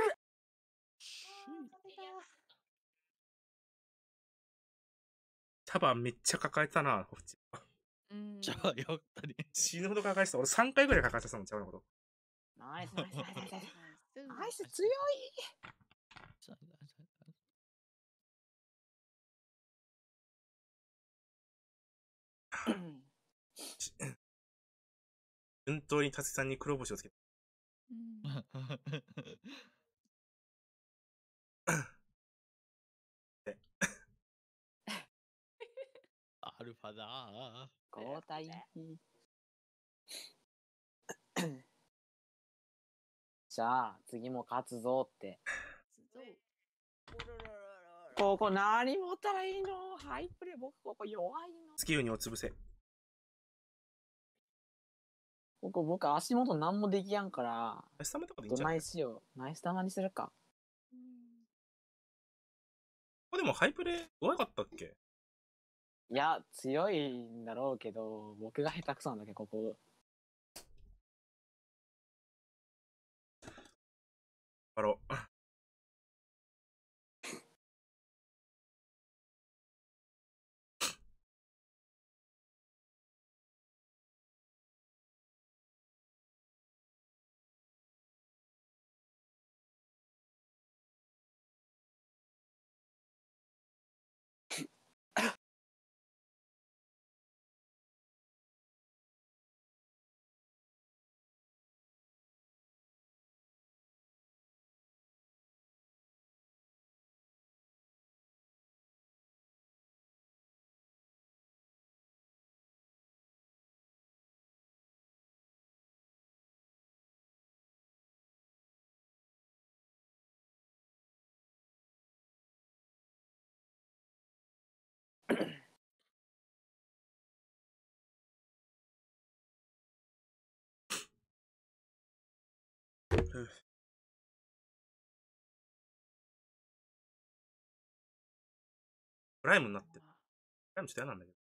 Speaker 1: タバめっちゃ抱えてたな、こっち。
Speaker 3: うん。
Speaker 4: じゃあ、よったね。
Speaker 1: 死ぬほど抱えてた。俺さんかいぐらい抱えてたもん、ちゃうのこと。
Speaker 6: ナイスナイスナイスナイスナイス。
Speaker 3: ナ
Speaker 6: ナイス強い。
Speaker 1: 順当に達さんに黒星をつけた。
Speaker 3: うん
Speaker 4: アルファだ
Speaker 6: 交代。じゃあ、次も勝つぞって。ここ何持ったらいいの？ハイプレ僕ここ弱いの。
Speaker 1: スキルにを潰せ。
Speaker 6: ここ僕足元何もできやんから。
Speaker 1: ナイスタマとかでいいん
Speaker 6: ど
Speaker 1: じゃな
Speaker 6: ないいしよう。ナイス玉にするか。
Speaker 3: うん
Speaker 1: ここでもハイプレ弱かったっけ？
Speaker 6: いや、強いんだろうけど、僕が下手くそなんだけど、ここ。
Speaker 1: あろ。プライムになってる。プライムちょっと嫌なんだけど。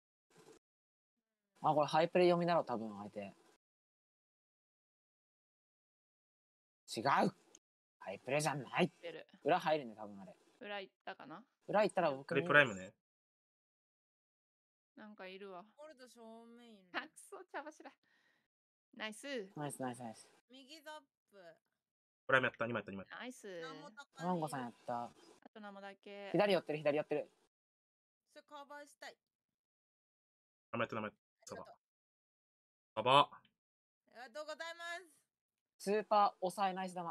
Speaker 6: あ、これハイプレ読みだろ、多分相手。違うハイプレじゃない
Speaker 3: 出る。
Speaker 6: 裏入るね、多分あれ。
Speaker 3: 裏行ったかな。
Speaker 6: 裏行ったら僕
Speaker 1: これプライムね。
Speaker 3: なんかいるわ。
Speaker 7: ゴールド正面いる。
Speaker 3: あ、くそ、茶柱。ナイス。
Speaker 6: ナイスナイスナイス。
Speaker 7: 右ザップ。
Speaker 1: プライムやった、にまいやった、にまい。
Speaker 3: ナイス。
Speaker 7: なんも高い。
Speaker 6: マンゴさんやった。
Speaker 3: あと生だけ。
Speaker 6: 左寄ってる、左寄ってる。
Speaker 7: それカバーしたい。
Speaker 1: なまやった、なまやった。サバ
Speaker 7: ありがと。
Speaker 1: サバ。
Speaker 7: ありがとうございます。
Speaker 6: スーパー抑えナイス玉。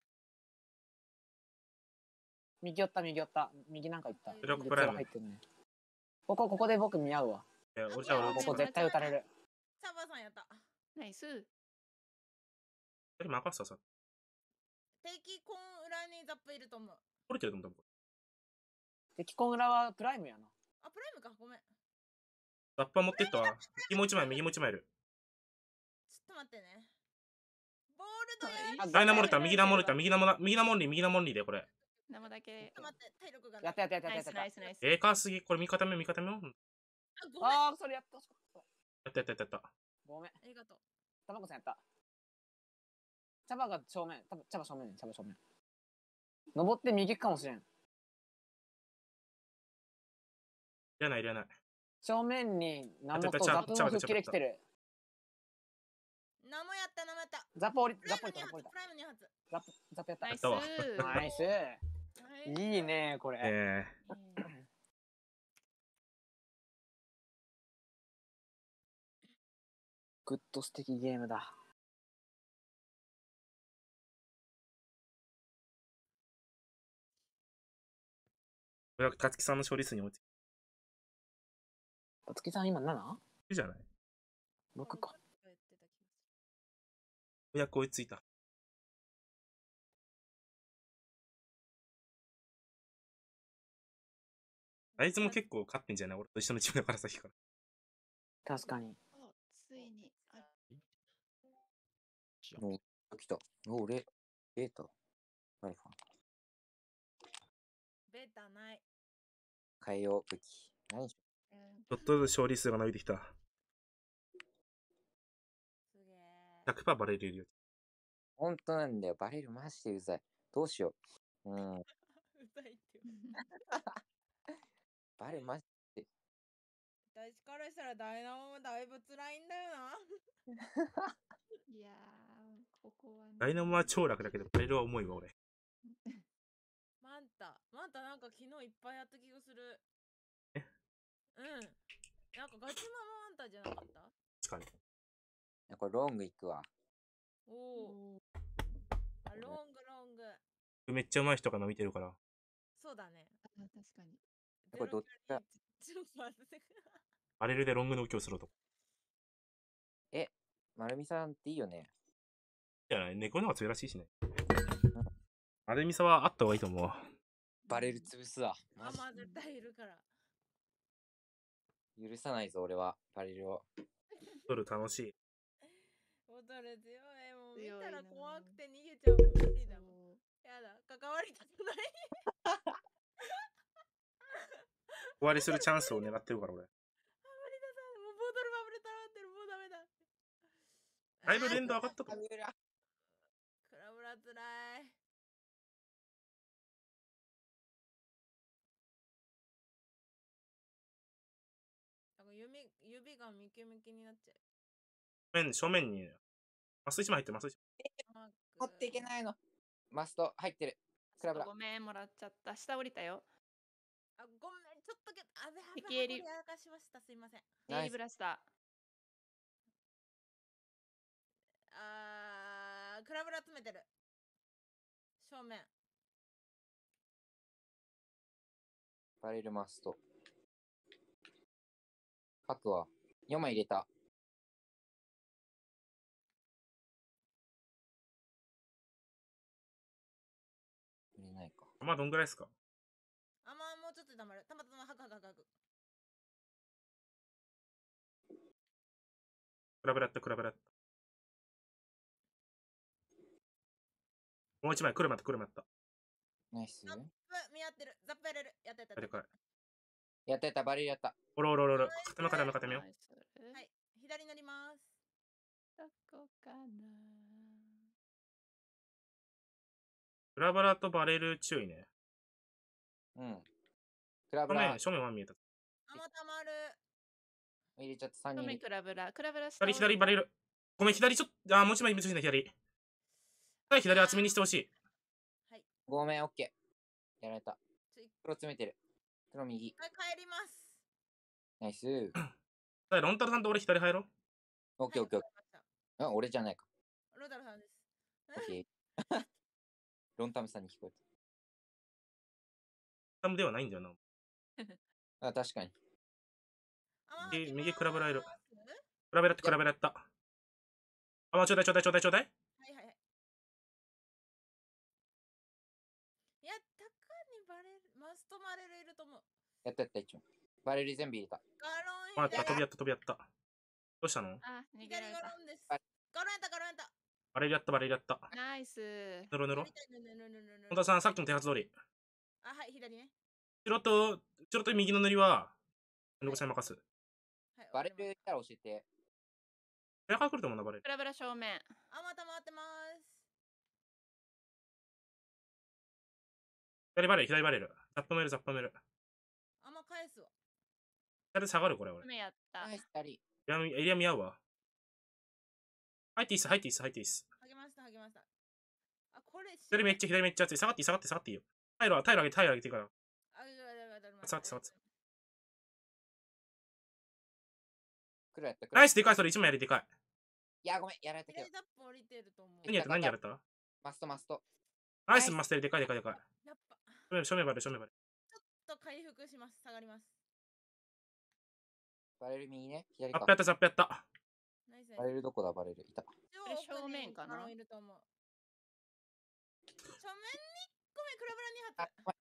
Speaker 6: 右寄った、右寄った。右なんか行った。
Speaker 1: ブロックプライム
Speaker 6: 入ってるね。ここ、ここで僕見合うわ。
Speaker 1: いや、俺じゃあ俺、
Speaker 6: ここ絶対打たれる。
Speaker 7: サバさんやった。
Speaker 3: ナイス。
Speaker 1: 二人任せたさ。
Speaker 7: 敵コン裏にザップいると思う。
Speaker 1: 取れてると思う。
Speaker 6: 敵コン裏はプライムやな。
Speaker 7: あ、プライムか。ごめん。ち
Speaker 1: ザッパー持ってったわ。右も一枚、右も一枚いる。
Speaker 7: ょっと待ってね。ボールドやる。
Speaker 6: あ
Speaker 1: ダイナモルタ、右ナモルタ、右ナモナ、右ナモンリー、右ナモンリーでこれ。
Speaker 3: 生だけ
Speaker 7: ちょっ。と待って、体力がない。
Speaker 6: やったやったやった
Speaker 3: ナイス
Speaker 6: やったやっ
Speaker 3: ナイスナイス。
Speaker 1: えー、かすぎ。これ味方目、味方目よ。
Speaker 7: あ、ごめん。
Speaker 6: た。
Speaker 7: あ
Speaker 6: あー、それやった。
Speaker 1: やったやったやったやった。
Speaker 6: ごめん。
Speaker 7: りがとう。
Speaker 6: タバコさんやった。茶葉が正面。多分茶葉正面ね、茶葉正面。登って右かもしれん。
Speaker 1: いらない、いらない。
Speaker 6: 正面にナモと
Speaker 1: あちょっと
Speaker 6: ザップも
Speaker 1: ちゃうちゃう
Speaker 6: 吹っ切れ来てる。
Speaker 7: 何もやった、何もやった。
Speaker 6: ザップ降り、
Speaker 7: プライムに発
Speaker 6: ザップ降りた、ザップ降りた。
Speaker 7: プライムに発。
Speaker 6: ザップ、ザップやった
Speaker 3: ナイ。ス
Speaker 1: たわ。
Speaker 6: ナイス。いいね、これ。
Speaker 1: え
Speaker 6: グッド素敵ゲームだ。
Speaker 1: 俺は勝木さんの勝利数に追いついて
Speaker 6: おつきさん今 なな？
Speaker 1: るじゃない。
Speaker 6: ろく か。
Speaker 7: 言ってた気がする。
Speaker 1: ようやく追いついた。あいつも結構勝ってんじゃない俺と一緒のチームだからさっきから。
Speaker 6: 確かに。
Speaker 3: おついに。あ
Speaker 4: じゃ
Speaker 8: もう、来た。お、俺、ベータ。アルファ。
Speaker 7: ベータない。
Speaker 8: 変えよう、武器。何しよ
Speaker 3: うん
Speaker 1: ちょっとずつ勝利数が伸びてきた。
Speaker 7: すげえ。
Speaker 1: ひゃくパーセントバレるよ。
Speaker 8: う。ほんとなんだよ。バレるマジでうざい。どうしよう。うん。
Speaker 7: うざいって言われる。
Speaker 8: バレるマジで。
Speaker 7: 私からしたらダイナモもだいぶ辛いんだよな。
Speaker 3: いやー、ここはね。
Speaker 1: ダイナモは超楽だけど、バレるは重いわ、俺。
Speaker 7: マンタ。マンタなんか昨日いっぱいやった気がする。
Speaker 1: え
Speaker 7: うん。なんかガチマママンタじゃなかった
Speaker 1: 確かに。
Speaker 8: いやこれロングいくわ。
Speaker 7: おお。あ、ロングロング。
Speaker 1: めっちゃ上手い人が伸びてるから。
Speaker 7: そうだね。
Speaker 3: あ確かに。
Speaker 8: これどっちだ
Speaker 7: ちょっと待って。
Speaker 1: バレるでロングの動きをすると。
Speaker 8: え、まるみさんっていいよね。
Speaker 1: じゃない、猫の方が強いらしいしね。あれミサはあった方がいいと思う。
Speaker 8: バレる潰すわ。
Speaker 7: あ、
Speaker 8: マジ
Speaker 7: まあ絶対いるから。
Speaker 8: 許さないぞ、俺は。バレるを。
Speaker 1: 取る楽しい。
Speaker 7: ボトル強い。もう見
Speaker 3: 強いな
Speaker 7: たら怖くて逃げちゃうもん。無理だもん。
Speaker 3: そう
Speaker 7: やだ。関わりたくない。
Speaker 1: 終わりするチャンスを狙ってるから、俺。
Speaker 7: あ、無理ださ。もうボトルバブル溜まってる。もうダメだ。
Speaker 1: だいぶ連動上がったと思う。
Speaker 7: クラブラつらい。なんか指、指がミキミキになっちゃう。
Speaker 1: 正面正面に、マスいち枚入ってます。
Speaker 7: マーク
Speaker 8: 持っていけないの。マスト入ってる。クラブラ
Speaker 3: ご。めん、もらっちゃった。下降りたよ。
Speaker 7: あ、ごめん、ちょっとけ、あべ、はべ、
Speaker 3: 敵襟
Speaker 7: はべ、やらかしました。すいません。
Speaker 8: ナイス
Speaker 3: エリブラスタ
Speaker 7: あー、クラブラ集めてる。正面。
Speaker 8: バレるマスト。角はよまい入れた。入れないか。
Speaker 1: まあ、どんぐらいですか？
Speaker 7: あ、まあ、もうちょっとたまる。たまたま、はくはくはくはく。
Speaker 1: クラブラット、クラブラット。もう一枚、くるまった、くるまった。
Speaker 8: ナイス。
Speaker 7: ザップ見合ってる。ザップやれる。やったやったやった。
Speaker 1: でかい。
Speaker 8: やったやった、バレるやった。
Speaker 1: おろおろおろおろ。固め固め固めよ。
Speaker 3: ナイス。
Speaker 7: はい。左乗ります。
Speaker 3: どこかな。
Speaker 1: クラバラとバレる注意ね。
Speaker 8: うん。クラブラ
Speaker 1: 正面、正面は見えた。
Speaker 7: あまたまる。
Speaker 8: 入れちゃったさんにん入れ
Speaker 3: 正面クラブラ。クラブラ下
Speaker 1: 左、左バレる。ごめん、左ちょっと、あー、もう一枚見つけた、左。はい、左厚めにしてほしい。
Speaker 7: はい。
Speaker 8: ごめん、オッケー。やられた。
Speaker 7: ちょい
Speaker 8: 黒詰めてる。黒右。
Speaker 7: はい、帰ります。
Speaker 8: ナイス。
Speaker 1: はい、ロンタルさんと俺左入ろう。
Speaker 8: オッケーオッケーオッケー。あ、俺じゃないか。
Speaker 7: ローダルさんです。
Speaker 8: オッケー。ロンタムさんに聞こえ
Speaker 1: タムではないんだよな。
Speaker 8: た。あ、確かに。
Speaker 7: あ
Speaker 1: 右右クラブラいる。
Speaker 7: は
Speaker 1: クラベラってクラベラやった。あ、まあ、ちょうだいちょうだいちょうだいちょうだい。
Speaker 7: いはいはい。いや、タカにバレる。マストマレルいると思う。
Speaker 8: やったやった、一応。バレル全部入れた。
Speaker 7: ガロ
Speaker 1: まあ、
Speaker 7: ン左。
Speaker 1: 飛びやった飛びやった。どうしたの？
Speaker 3: あ、逃げら
Speaker 7: 左
Speaker 3: れた。
Speaker 7: ガロンです。
Speaker 8: はい
Speaker 7: ガロンやったガロンやった。
Speaker 1: バレルやったバレルやった。
Speaker 3: ナイス。
Speaker 1: ぬろぬろ。
Speaker 7: 左左ぬるぬるぬるぬる
Speaker 1: 本田さん、さっきの手発通り。
Speaker 7: あ、はい、左ね。
Speaker 1: 後ろと、後ろと右の塗りは、どこさんに任す。
Speaker 7: はい、
Speaker 8: バレ
Speaker 7: わかりまし
Speaker 8: ルやったら教えて。
Speaker 1: 早く来ると思うな、バレル。
Speaker 3: クラブラ正面。
Speaker 7: たあ、また回ってます。
Speaker 1: 左バレル、左バレル。ザップメル、ザップメル。
Speaker 7: あんま返すわ。
Speaker 1: 左下がる、これ、俺。
Speaker 3: 目やった。
Speaker 8: ナイス、二人。
Speaker 1: エリアエリア見合うわ。入っていいっす、入っていいっす、入っていいっす。
Speaker 7: 励ました、励ました。あ、これ、
Speaker 1: 左めっちゃ、左めっちゃ熱い。下がっていい、下がって、下がっていいよ。タイルは、タイル上げて、タイル上げていいから。
Speaker 7: あ、いやいやいやいや
Speaker 1: 下がって下がって
Speaker 8: 黒やった。黒
Speaker 1: ナイス、でかい、それいち枚やりでかい。
Speaker 8: いや、ごめん、やられたけど
Speaker 7: 左。ザップ降りてると思う。
Speaker 1: 何やった、何やられた？
Speaker 8: マストマスト。
Speaker 1: ナイス、マステル、でかい、でかい、でかい。
Speaker 7: やっぱ。
Speaker 1: 正面、正面バレル、正面バレル。
Speaker 7: と回復します。下がります。
Speaker 8: バレル右ね。左か
Speaker 1: ザップや。った、ザップやった。
Speaker 7: ナイスナイス。
Speaker 8: バレルどこだバレル。いた。
Speaker 7: 超
Speaker 3: これ正
Speaker 7: 奥に
Speaker 3: 面かな
Speaker 7: バロンいると思う。正面にいっこめ、クラブラに
Speaker 8: あ
Speaker 7: 発。
Speaker 8: ごめん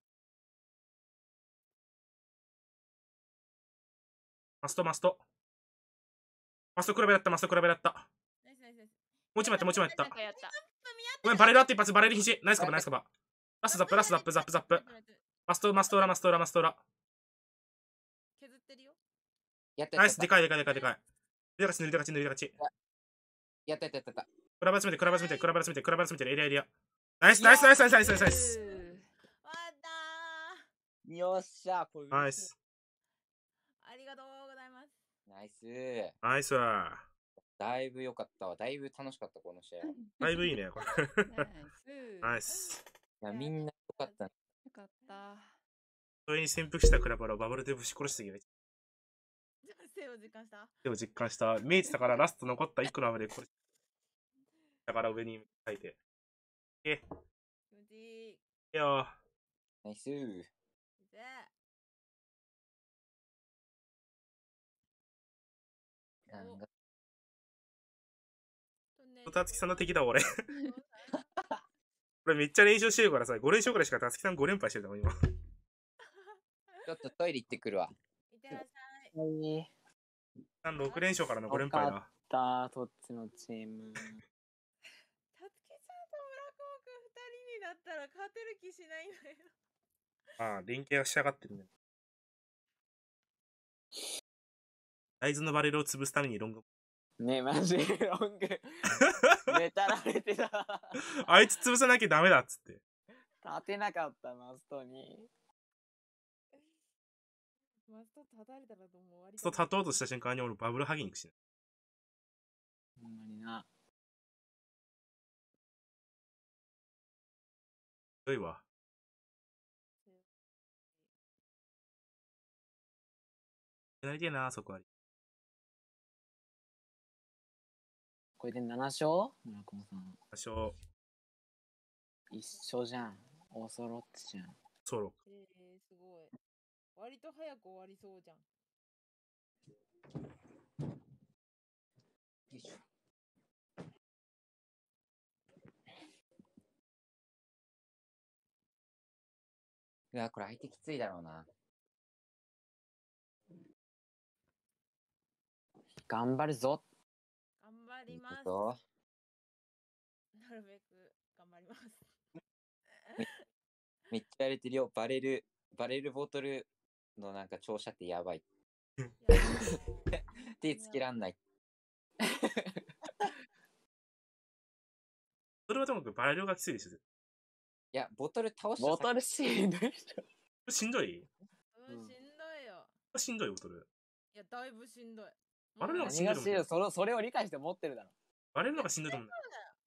Speaker 1: マスト、マスト。マスト、クラベだった、マスト、クラベだった。
Speaker 7: ナイスナイスナイス。
Speaker 1: もう一枚やった、もう一枚やった
Speaker 3: なん。かやった。
Speaker 1: ごめん、バレルあって一発、バレル肘。ナイスカバ、ナイスカバ。ラストザップ、ラストザップ、ザップ、ザップ。マスト、マスト裏、マスト裏、マスト裏。
Speaker 7: 削ってるよ。
Speaker 8: やった
Speaker 1: ナイス、
Speaker 8: やった
Speaker 1: でかいでかいでかいでかい。塗りがち、塗りがち、塗りがち。
Speaker 8: やったやったやったやった。
Speaker 1: クラバラ詰めて、クラバラ詰めて、クラバラ詰めて、クラバラ詰めて、エリアエリア。ナイス、ナイス、ナイス、ナイス、ナイス、ナイス、ナイス。
Speaker 7: わった
Speaker 8: よっしゃこれ
Speaker 1: ナイス。
Speaker 7: ー。ありがとうございます。
Speaker 8: ナイス。
Speaker 1: ナイスわ。
Speaker 8: だいぶ良かったわ。だいぶ楽しかったこの試合。い
Speaker 1: だいぶいいね、これ。
Speaker 3: ナイス。
Speaker 1: ナイス。
Speaker 8: やみんな良かったね。
Speaker 3: よかった。
Speaker 1: それに潜伏したクラバラをバブルでぶち殺してきて、
Speaker 7: 生を実感した。
Speaker 1: でも実感した。見えてたからラスト残ったいっこの雨でこれ。だから上に書いて。え、
Speaker 7: 気持ちいい。
Speaker 1: いいよ。
Speaker 8: ナイス。
Speaker 7: で、
Speaker 8: なんか
Speaker 1: たつきさんの敵だ、俺。俺めっちゃ練習してるからさ、ご連勝くらいしかたつきさんご連敗してるんだもん、今。
Speaker 8: ちょっとトイレ行ってくるわ。
Speaker 7: いってらっしゃい。
Speaker 6: はい。
Speaker 1: さんろく連勝からのご連敗だ。
Speaker 6: たどっちのチーム。
Speaker 7: たつきさんと村高くんふたりになったら勝てる気しないんだよ。
Speaker 1: ああ、連携はしやがってるね。大豆のバレルを潰すためにロング。
Speaker 6: ね、マジでロング。めたられてた。
Speaker 1: あいつ潰さなきゃダメだっつって。
Speaker 6: 立てなかった、マストに。
Speaker 7: マスト立たれたらともう終わり
Speaker 1: そう立とうとした瞬間に俺バブルハギングしてる。
Speaker 6: ほんまにな。
Speaker 1: ひどいわ。なりてえな、そこは。
Speaker 6: これでなな勝村雲さん。
Speaker 1: 多少、
Speaker 6: 一緒じゃん。オーソロッチじゃん。
Speaker 1: ソロ。
Speaker 7: えー、すごい。割と早く終わりそうじゃん。
Speaker 8: よいしょ。いや、これ相手きついだろうな。
Speaker 6: 頑張るぞ。
Speaker 7: 頑張ります。
Speaker 8: ぞ
Speaker 7: なるべく頑張ります。
Speaker 8: めっちゃやれてるよ。バレル、バレルボトルのなんか照射ってやばい。手つけらんない。
Speaker 1: それはともかくバレルがきついでしょ。
Speaker 8: いや、ボトル倒した
Speaker 6: ボトルシールでしょ。
Speaker 1: しんどい
Speaker 7: うん、しんどいよ。
Speaker 1: しんどいボトル。
Speaker 7: いや、だいぶしんどい。
Speaker 1: バレるのがし
Speaker 6: 何が
Speaker 1: んどいと思う。
Speaker 6: シールそれそれを理解して持ってるだろ。
Speaker 1: バレるのがしんどいと思うんだよ。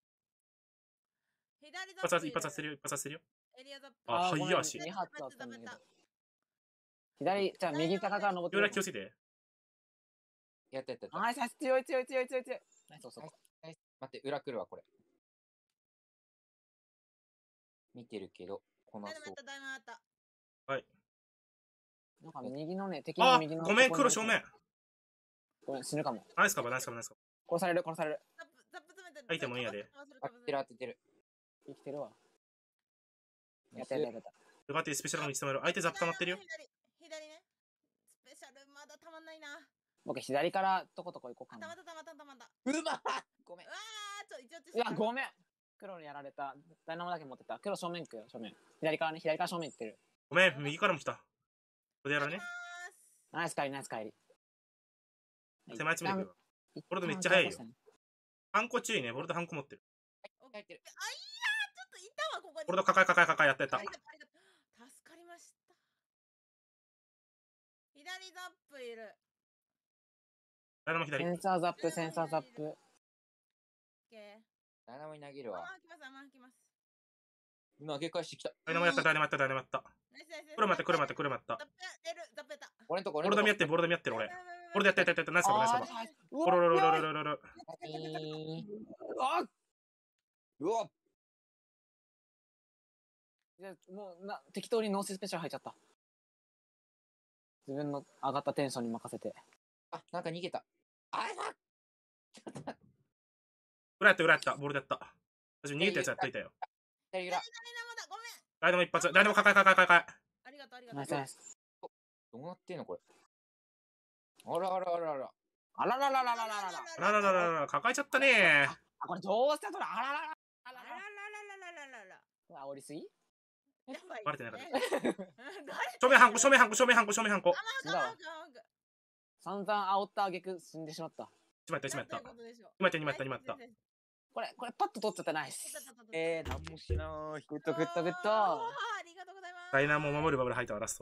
Speaker 7: 左
Speaker 1: 一発させる、一発させるよ、一発させるよ。
Speaker 7: エリアザップ。
Speaker 1: あ、
Speaker 6: ーごめん
Speaker 1: 早い足。
Speaker 6: に発あったんだけど。左、じゃあ右高から登って
Speaker 1: よら気をつけて。
Speaker 8: やったやったやった。
Speaker 6: ナイスナイス強い強い強い強い強い。ナイスそうそう。
Speaker 8: ナイス待って、裏来るわ、これ。見てるけど、このそう
Speaker 7: ダイナマった、ダイナマった。
Speaker 1: はい。
Speaker 6: なんか右のね、敵の
Speaker 1: あ
Speaker 6: 右の。
Speaker 1: ごめん、黒正面。
Speaker 6: ごめん、死ぬかも。
Speaker 1: ナイスカバー、ナイスカバー、ナイスカ
Speaker 6: 殺される、殺される。
Speaker 7: ザップ、ザップ詰めて。
Speaker 1: 相手もいいやで。
Speaker 8: 当ててる当ててる。
Speaker 6: 生きてるわ。や
Speaker 8: ナイス
Speaker 6: ったやったやった。
Speaker 1: バー。よかった、スペシャルの道止める。相手ザップ溜まってるよ。
Speaker 7: 左、左ね。スペシャルまだたまんないな。
Speaker 6: 僕左からとことこ行こうかな。
Speaker 7: たまったたまったたまった。
Speaker 8: うまっごめん
Speaker 7: う。わー、ちょ、一応ちょ
Speaker 6: いや、ごめん。黒にやられた。ダイナモだけ持ってた。黒正面行くよ、正面。左からね、左から正面行ってる。
Speaker 1: ごめん、右からも来た。ここでやらね。
Speaker 6: ナイス帰り、ナイス帰り。
Speaker 1: 手前詰めてくるわ。
Speaker 6: 一旦
Speaker 1: ボルトめっちゃ速いよ
Speaker 6: 一旦
Speaker 1: ハンコ注意ね。ボルトハンコ持ってる。
Speaker 8: 入ってる。
Speaker 7: あ、いやー、ちょっといたわ、ここに。
Speaker 1: ボルト抱え抱え抱えやったやった
Speaker 7: あり。がとうありがとう助かりました。左ザップいる。
Speaker 1: 誰も左。
Speaker 6: センサーザップ、センサーザップ。
Speaker 7: オッケー。
Speaker 8: ダイナモに投げるわ。
Speaker 7: あー、来ます、あー、来ます。
Speaker 8: 今投げ返してきた。
Speaker 1: ダイナモやった、ダイナモやった、ダイナモやった。
Speaker 7: ナイスナイス。
Speaker 1: これ待って、これ待って、これ待った
Speaker 7: ザ。ップやる、ザップやった。
Speaker 8: 俺んとこ、
Speaker 1: ボ
Speaker 8: 俺んとこ。
Speaker 1: ルト見やってる、ボルト見やってる、俺。ボルトやったやったやった、ナイスカバー、ナイスカバー。
Speaker 6: あー
Speaker 1: おろろろろろろろろ。
Speaker 6: あ
Speaker 8: うわっ
Speaker 6: いやもうな適当にノーススペシャル入っちゃった。 自分の上がったテンションに任せて。
Speaker 8: あ、なんか逃げた。あれだちょっと待って。
Speaker 1: 裏やった裏やった。ボールでやった。私逃げたやつやっといたよ。
Speaker 8: 左裏。
Speaker 7: ダイナモだ、ごめん。
Speaker 1: ダイナモ一発。ダイナモ抱え抱え抱え抱え。
Speaker 7: ありがとう、ありがとう。
Speaker 6: ナイスナイス。
Speaker 8: どうなってんのこれ。あらあらあらあら。
Speaker 6: あらららららららら。
Speaker 1: あらららららら、抱えちゃったね。
Speaker 6: あ、これどうしてそれ、あららららら
Speaker 7: あらららららららら。
Speaker 6: あ、おりすぎ
Speaker 7: やばい。
Speaker 1: バレてなかった
Speaker 7: ね
Speaker 1: 正面ハンコ、正面ハンコ、正面ハンコ、正面ハンコ。
Speaker 6: 死んだわ。散々煽った挙句死んでしまった。
Speaker 1: 一枚やった、一枚やった。
Speaker 7: なんということでしょう
Speaker 1: 二枚やった、二枚やった、二枚やった。
Speaker 6: これ、これパッと取っちゃったナイス。
Speaker 8: えー、なんもしない。
Speaker 6: グッドグッドグッド。
Speaker 7: あありがとうございます。
Speaker 1: ダイナモを守るバブル入ったわ、ラスト。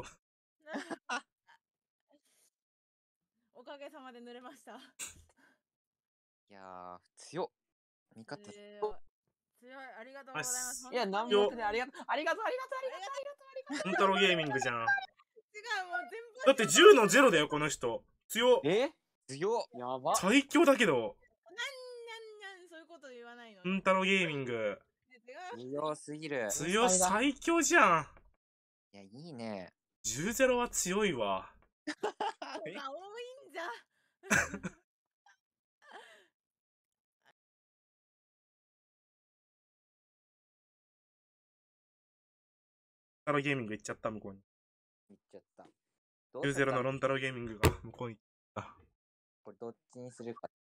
Speaker 7: おかげさまで濡れました。
Speaker 8: いやー、強っ。味方強っ。
Speaker 7: 強い、ありがとうございます。
Speaker 6: いや、なんもでありがとう、ありがとう、ありがとう、ありがとう、ありがとう、ありがとう。
Speaker 1: イントロゲーミングじゃん。
Speaker 7: 違う、もう全部。
Speaker 1: だってじゅうのゼロだよ、この人。強っ。
Speaker 6: え
Speaker 8: 強っ。
Speaker 6: やば。
Speaker 1: 最強だけど。
Speaker 7: なんなんなんそういうこと言わないの。
Speaker 1: イントロゲーミング。
Speaker 8: 強すぎる。
Speaker 1: 強最強じゃん。
Speaker 8: いや、いいね。
Speaker 1: じゅうゼロは強いわ。
Speaker 7: が多いんじゃ。
Speaker 1: ロンタロゲーミング行っちゃった、向こうに。
Speaker 8: いっちゃった。
Speaker 1: じゅうゼロのロンタロゲーミングが向こうに行った。
Speaker 8: これどっちにするか。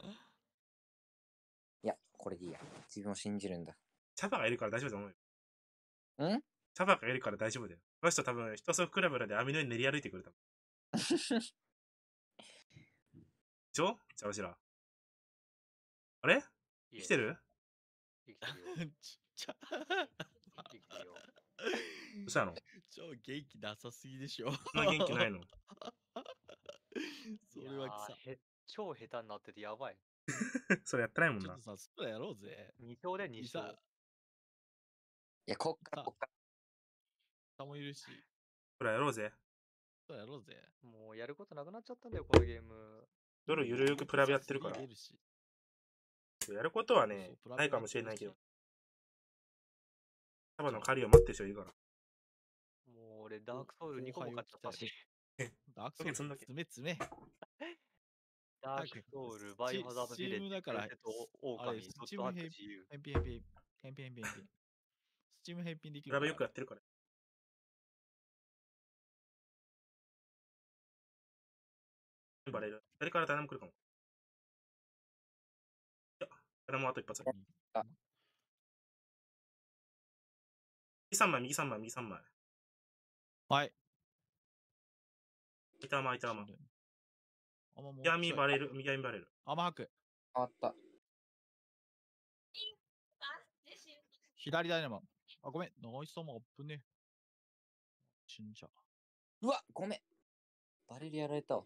Speaker 8: いや、これでいいや。自分を信じるんだ。
Speaker 1: チャバがいるから大丈夫だと思うよ。
Speaker 8: ん
Speaker 1: チャバがいるから大丈夫だよ。この人多分、人そクラブラで網の上に練り歩いてくれた。でしょじゃあ、わしら。あれ生きてる
Speaker 2: 生きてるよ。
Speaker 4: ちっちゃ。
Speaker 2: 生きてるよ。
Speaker 1: どうしたの
Speaker 4: 超元気なさすぎでしょ。
Speaker 1: そんな元気ないの
Speaker 4: それはさ。
Speaker 2: へ超下手になっててやばい。
Speaker 1: それやってないもんな。
Speaker 4: ちょっとさ、スプラやろうぜ。
Speaker 2: に勝でに勝。
Speaker 8: いや、こっからこっから。
Speaker 4: 下もいるし。
Speaker 1: これやろうぜ。
Speaker 4: スプラやろうぜ。
Speaker 2: もうやることなくなっちゃったんだよ、このゲーム。
Speaker 1: 夜ゆるゆくプラブやってるから。やることはね、ないかもしれないけど。サバの狩りを待ってる人いるから。
Speaker 2: もう俺、ダークソウルにこも買っちゃったし。
Speaker 4: ダークソウル、詰め詰め。
Speaker 2: ダークソウル、バイオハザードビレッジ、
Speaker 4: だから、
Speaker 2: オオカミ、
Speaker 4: スチーム返品、返品、返品、返品、返品、返品。スチーム返品できる
Speaker 1: プラブよくやってるから。バレる。左から誰も来るかも。いや、誰もあと一発。
Speaker 8: あ
Speaker 1: 右さんまい、右さんまい、右さんまい。
Speaker 4: はい。
Speaker 1: 右玉、右玉。
Speaker 4: あもう
Speaker 1: 右網バレる、右網バレる。
Speaker 4: 甘ハク。
Speaker 8: 変わった。
Speaker 4: 左ダイナモ。あ、ごめん。ナイス様、あっぶね。死んじゃ。
Speaker 8: うわ、ごめん。バレルやられたわ。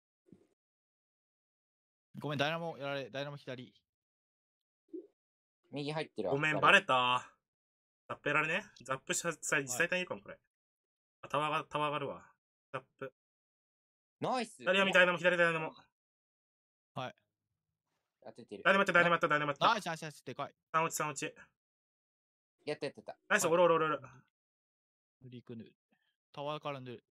Speaker 4: ごめん、ダイナモやられ、ダイナモ左。
Speaker 8: 右入ってるわ。
Speaker 1: ごめん、バレた。ザップやられね。ザップさ、実際にいるかも、これ。あ、タワーが、タワーがあるわ。ザップ。
Speaker 8: ナイス。
Speaker 1: 左網、ダイナモ、左ダイナモ。
Speaker 4: はい。
Speaker 8: 当ててる。
Speaker 1: ダイナモやった、ダイナモやった、ダイナモやった。
Speaker 4: ナイス、ナイス、ナイス、でかい。
Speaker 1: 三落ち、三落ち。
Speaker 8: やったやってた。
Speaker 1: ナイス、おろおろおろおろ。
Speaker 4: 塗りくぬ。タワーから塗る。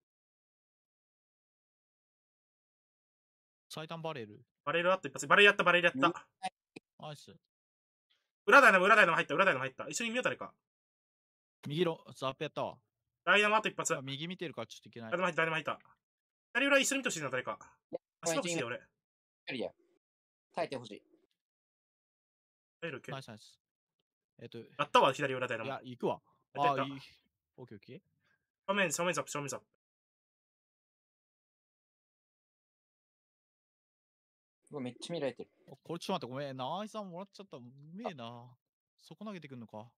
Speaker 4: 最短バレル。
Speaker 1: バレルあった一発。バレルやった、バレルやった。
Speaker 4: ナイス。
Speaker 1: 裏ダイナモ、裏ダイナモ入った、裏ダイナモ入った。一緒に見よう、誰か。
Speaker 4: 右のザップやったわ。
Speaker 1: ダイナモあと一発。ダイ
Speaker 4: 右見てるからちょっといけない。
Speaker 1: ナモ入った、ダイナモ入った。左裏一緒に見てほしいな、誰か。足バックしてよ、俺。
Speaker 8: いや、耐えてほしい。
Speaker 1: 入るっけ
Speaker 4: ナイスナイス。えっと。
Speaker 1: やったわ、左裏ダイナモ。
Speaker 4: いや、行くわ。
Speaker 1: やった
Speaker 4: あ、いい。オッケーオッケー。
Speaker 1: 正面、正面ザップ、正面ザップ。
Speaker 8: うわ、めっちゃ見られてる。
Speaker 4: これちょっと待って、ごめん。ナイスさんもらっちゃった。うめえな。そこ投げてくんのか。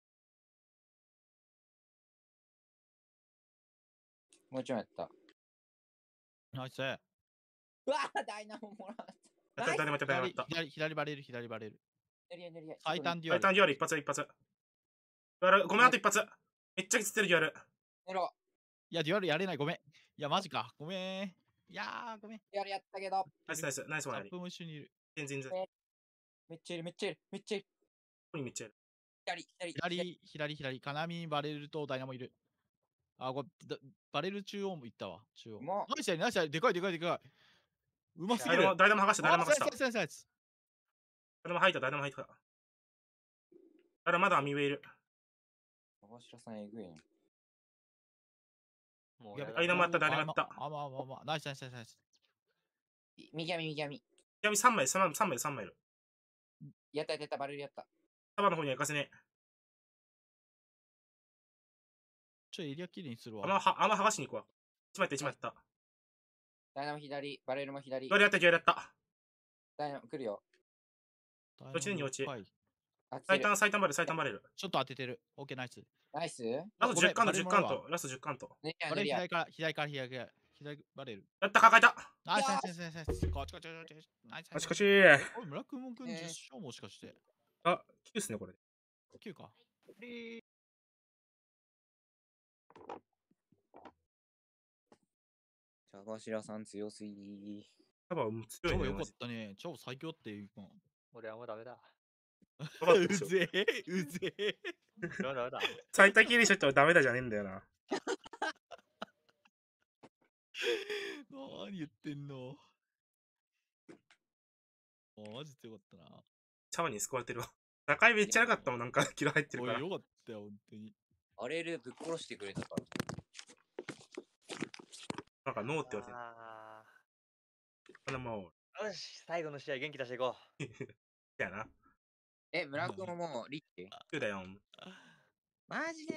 Speaker 8: もう一枚やった。
Speaker 4: ナイス。
Speaker 8: うわダイナモもらった。
Speaker 1: やった、ダイナモやった、ダイナモやった。
Speaker 4: 左、左バレる、左バレる。
Speaker 8: 塗りや塗りや。
Speaker 4: 最短デュアル。
Speaker 1: 最短デュアル一発、一発。ごめん、あと一発。めっちゃきつってるデュアル。
Speaker 8: 塗ろ
Speaker 4: いや、デュアルやれない、ごめん。いや、マジか。ごめん。いやー、ごめん。
Speaker 8: やるやったけど。
Speaker 1: ナイスナイス、ナイスワンやり。
Speaker 4: ザップも一緒にいる。
Speaker 1: 全然全然。
Speaker 8: めっちゃいる、めっちゃいる、めっちゃいる。
Speaker 1: ここにめっちゃいる。
Speaker 8: 左、左、
Speaker 4: 左、左、左。金網バレルとダイナモいる。 あ、これ、だバレル中央も行ったわ。中央。
Speaker 8: うまっ
Speaker 4: ナイスやり、ナイスやり。でかいでかいでかい。うますぎる。
Speaker 1: ダイナモ、ダイナモ剥がした、ダイナモ剥がした。
Speaker 4: ナイスナイスナイス。
Speaker 1: ダイナモ入った、ダイナモ入った。だからまだ網上いる。
Speaker 8: 川島さんえぐいね。
Speaker 4: やべ
Speaker 2: もうやだ
Speaker 1: ダイナモやった、ダイナモやった。
Speaker 4: あまあまあまあ。ナイスナイスナイスナイス。
Speaker 8: い右網右網。
Speaker 1: 闇さんまい、さんまい、さんまい、さんまいいる。
Speaker 8: やったやったやった、バレルやった。
Speaker 1: タバの方には行かせねえ。
Speaker 4: ちょ、エリアきれいにするわ。
Speaker 1: あんまは、あんま剥がしに行くわ。一枚やった、一枚やった。
Speaker 8: ダイナモ左、バレルも左。
Speaker 1: ギョリやった、ギョリやった。
Speaker 8: ダイナモ来るよ。
Speaker 1: 落ちるに落ち
Speaker 4: はい。
Speaker 8: あ、
Speaker 1: 最短、最短バレル、最短バレル。
Speaker 4: ちょっと当ててる。オッケーナイス。
Speaker 8: ナイス。
Speaker 1: ラストじゅっカント、10
Speaker 4: ごめんバレルもらう
Speaker 1: カント。ラストじゅっカント。
Speaker 8: ね
Speaker 4: バレル
Speaker 8: や
Speaker 4: 左から、左から、左から。左バレル。
Speaker 1: やった、抱えた。
Speaker 4: ナイスナイスナイスナイスナイス。こっちこっちこっちこっち。ナイスナイス。
Speaker 1: しかし。
Speaker 4: これ村雲くん
Speaker 8: えー
Speaker 4: じゅっ勝もしかして。
Speaker 1: あ、きゅうっすね、これ。
Speaker 4: きゅうか。
Speaker 8: 茶柱さん強すぎ。
Speaker 1: タバ強いね。
Speaker 4: 超良か
Speaker 1: マジ
Speaker 4: ったね。超最強っていうか。
Speaker 2: 俺はもうダメだ。
Speaker 1: わかった
Speaker 4: う
Speaker 1: でしょ
Speaker 4: ぜえ、うぜえ。
Speaker 2: ダメだダメだ。
Speaker 1: 最多キリしちゃダメだじゃねえんだよな。
Speaker 4: 何言ってんの。あ、マジ強かったな。
Speaker 1: 茶葉に救われてるわ。高いめっちゃなかったもん、なんか、キロ入ってるから
Speaker 4: おい、。よかったよ、本当に。
Speaker 8: バレルぶっ殺してくれたから。
Speaker 1: なんか、ノーって言われてる。
Speaker 2: あ
Speaker 1: あのも
Speaker 2: ーよし、最後の試合元気出していこう。
Speaker 1: う、やな。
Speaker 8: え、村君ももうリッチ
Speaker 1: きゅうだよ。
Speaker 8: マジで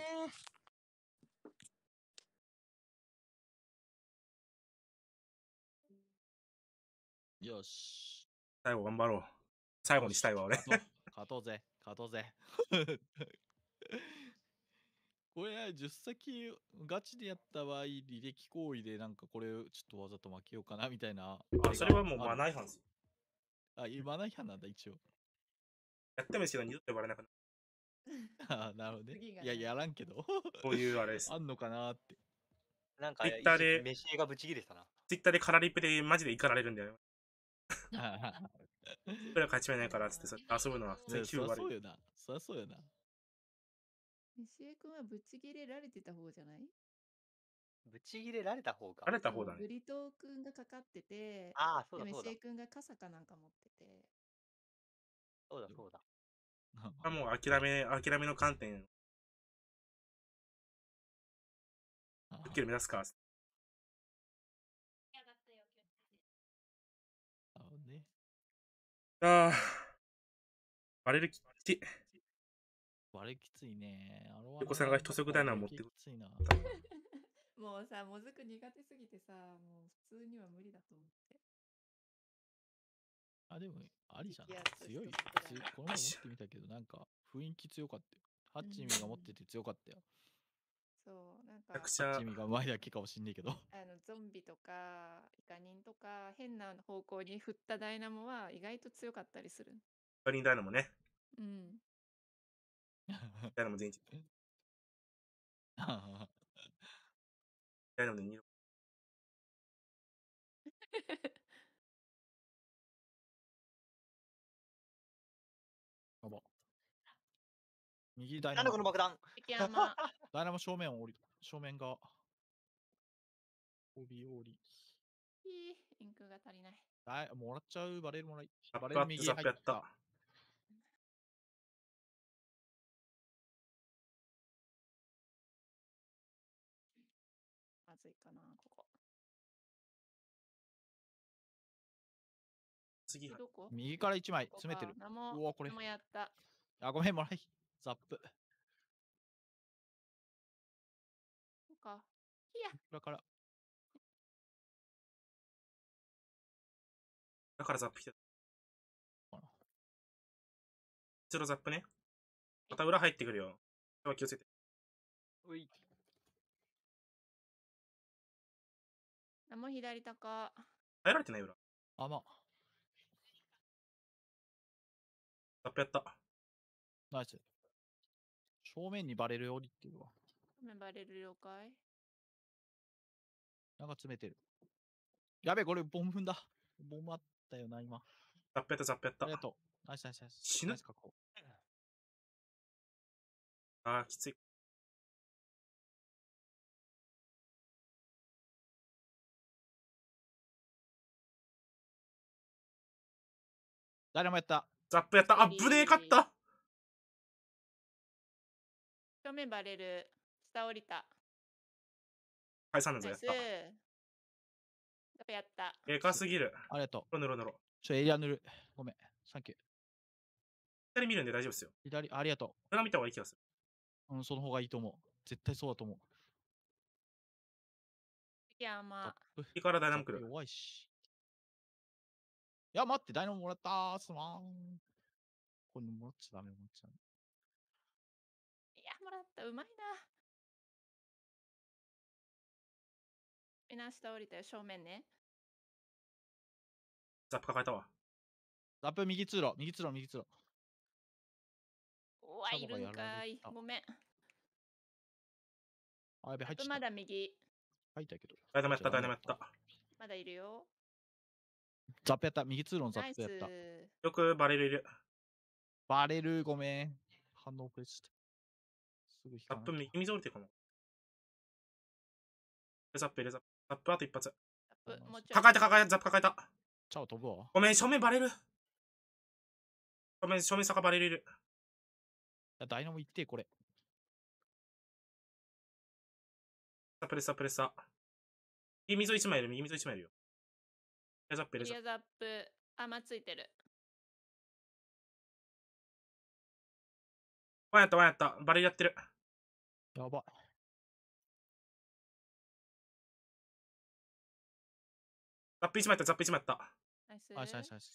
Speaker 4: よし。
Speaker 1: 最後頑張ろう。最後にしたいわ、俺。
Speaker 4: 勝とう勝とうぜ、勝とうぜ。これ、じゅっ先ガチでやった場合、履歴行為でなんかこれちょっとわざと負けようかなみたいな。
Speaker 1: あ、それはもうマナー違反です。
Speaker 4: あ、マナー違反なんだ、一応。
Speaker 1: やってもいいですけど、二度と呼ばれなくなる。
Speaker 4: あ、なるほどね。
Speaker 3: 次が
Speaker 4: いや、やらんけど。
Speaker 1: こういうあれです。
Speaker 4: あんのかなーって。
Speaker 2: なんか、
Speaker 1: Twitter で
Speaker 2: 飯絵がブチギレてたな。
Speaker 1: ツイッターでカラリップでマジで怒られるんだよ。それは勝ち目ないからっつってさ、遊ぶのは普通に気
Speaker 4: そ
Speaker 1: 分悪い。
Speaker 4: りゃそうよな。そりゃそうよな。
Speaker 3: 西江くんはぶち切れられてた方じゃない？
Speaker 2: ブチギレられた方か。
Speaker 1: 荒れた方だね。
Speaker 3: ブリトーくんがかかってて、
Speaker 2: ああ、そう
Speaker 3: で
Speaker 2: だそうだ
Speaker 3: 西江。くんが傘かなんか持ってて、
Speaker 2: そうだそうだ。
Speaker 1: あもう諦め、諦めの観点、
Speaker 4: あ
Speaker 1: スッキリ目指すか。
Speaker 4: なるほどね。
Speaker 1: ああ。バレるきち。
Speaker 4: バレきついね。あれは
Speaker 1: 横さんが一足ダイナ持ってく
Speaker 4: きついな。
Speaker 3: もうさ、もずく苦手すぎてさ、もう普通には無理だと思って。
Speaker 4: あ、でも、ありじゃない
Speaker 3: いや
Speaker 4: 強いよ。
Speaker 3: そう
Speaker 4: 強いこの前持ってみたけど、なんか雰囲気強かったよ。ハッチミが持ってて強かったよ。
Speaker 3: そう、なんか
Speaker 1: めちゃく、ちゃ
Speaker 4: ハッチミがうまいだけかもしんねえけど。
Speaker 3: あのゾンビとかイカ人とか変な方向に振ったダイナモは意外と強かったりする。
Speaker 1: バリンダイナもね。
Speaker 3: うん。
Speaker 1: ダイナも全員。ダイナもでに。
Speaker 4: やば。右ダイナモ
Speaker 2: なんだこの。爆弾。
Speaker 3: 敵山。
Speaker 4: ダイナモ正面降り、正面が。帯降り。
Speaker 3: いい、インクが足りない。
Speaker 4: だいもらっちゃう、バレルもらい。
Speaker 1: ザッ
Speaker 4: バレル
Speaker 1: プあってザッ
Speaker 4: 右入っ。
Speaker 1: プやったた。
Speaker 3: まずいかな、ここ。
Speaker 1: 次、
Speaker 3: どこ？
Speaker 4: 右からいちまい
Speaker 3: ここ
Speaker 4: 詰めてる。
Speaker 3: か。ナモ
Speaker 4: うわこれ
Speaker 3: ナモやった。
Speaker 4: あ、ごめん、もらい。ザップ。こ
Speaker 3: こうか。いや、
Speaker 4: れから。
Speaker 1: だからザップ来てた。後ろザップね。また裏入ってくるよ。それは気をつけて。
Speaker 2: うい。
Speaker 3: ナモ左高。
Speaker 1: 入られてない裏。
Speaker 4: あ、まあ。
Speaker 1: ザップやった。
Speaker 4: ナイス。正面にバレル降りてるわ。
Speaker 3: メンバレル了解。
Speaker 4: なんか詰めてる。やべえ、これボム踏んだ。ボムあったよな、今。
Speaker 1: ザップやった、ザップやった
Speaker 4: あり。がとう。ナイスナイスナイス。
Speaker 1: 死ぬ
Speaker 4: ナイス確保。
Speaker 1: ああ、きつい。
Speaker 4: 誰もやった。
Speaker 1: ザップやった。あ、ぶねえかった。
Speaker 3: 正面バレる。下降りた。
Speaker 1: はい、さんのぞ
Speaker 3: ナイス。
Speaker 1: やった。
Speaker 3: やっぱやった。
Speaker 1: でかすぎる。
Speaker 4: ありがと
Speaker 1: う。ぬろぬろ。
Speaker 4: ちょ、エリア塗る。ごめん。サンキュー。
Speaker 1: 左見るんで大丈夫ですよ。
Speaker 4: 左、ありがと
Speaker 1: 裏見た方がいい気がする。
Speaker 4: う。うん、その方がいいと思う。絶対そうだと思う。
Speaker 3: 山。
Speaker 1: いいからダイナモ来る。
Speaker 4: 弱いし。いや、待って、ダイナモもらったー。すまん。これもらっちゃダメ、もらっちゃダメ。
Speaker 3: いや、もらった。うまいな。みんな下降りたよ、正面ね。
Speaker 1: ザップ抱えたわ。
Speaker 4: ザップ右通路、右通路、右通路。
Speaker 3: うわ、いるんかい。ごめん。
Speaker 4: あ、やべ、入っちゃった。
Speaker 3: まだ右。
Speaker 4: 入ったけど。
Speaker 1: ダイナモやった、ダイナモやった。
Speaker 3: まだいるよ。
Speaker 4: ザップやった、右通路のザップやった。
Speaker 1: よくバレルいる。
Speaker 4: バレる、ごめん。反応プレスして。すぐ引か
Speaker 1: ザップ右水降りてるかも。ザップ入れザップ。ザップあと一発。抱えた抱えた、ザップ抱えた。
Speaker 4: チャオ飛ぶわ。
Speaker 1: ごめん、正面バレる。正面、正面坂バレるいる。
Speaker 4: ダイナモ行って、これ。
Speaker 1: ザップレッサープレッサー。右溝一枚いる、右溝一枚いるよ。エアザップ、エアザップ。
Speaker 3: エアザップ、甘ついてる。
Speaker 1: ワンやった、ワンやった。バレルやってる。
Speaker 4: やばい。
Speaker 1: ザップ一枚やった、ザップ一枚やった。
Speaker 3: ナイス。
Speaker 4: ナイス、ナイス、ナイス。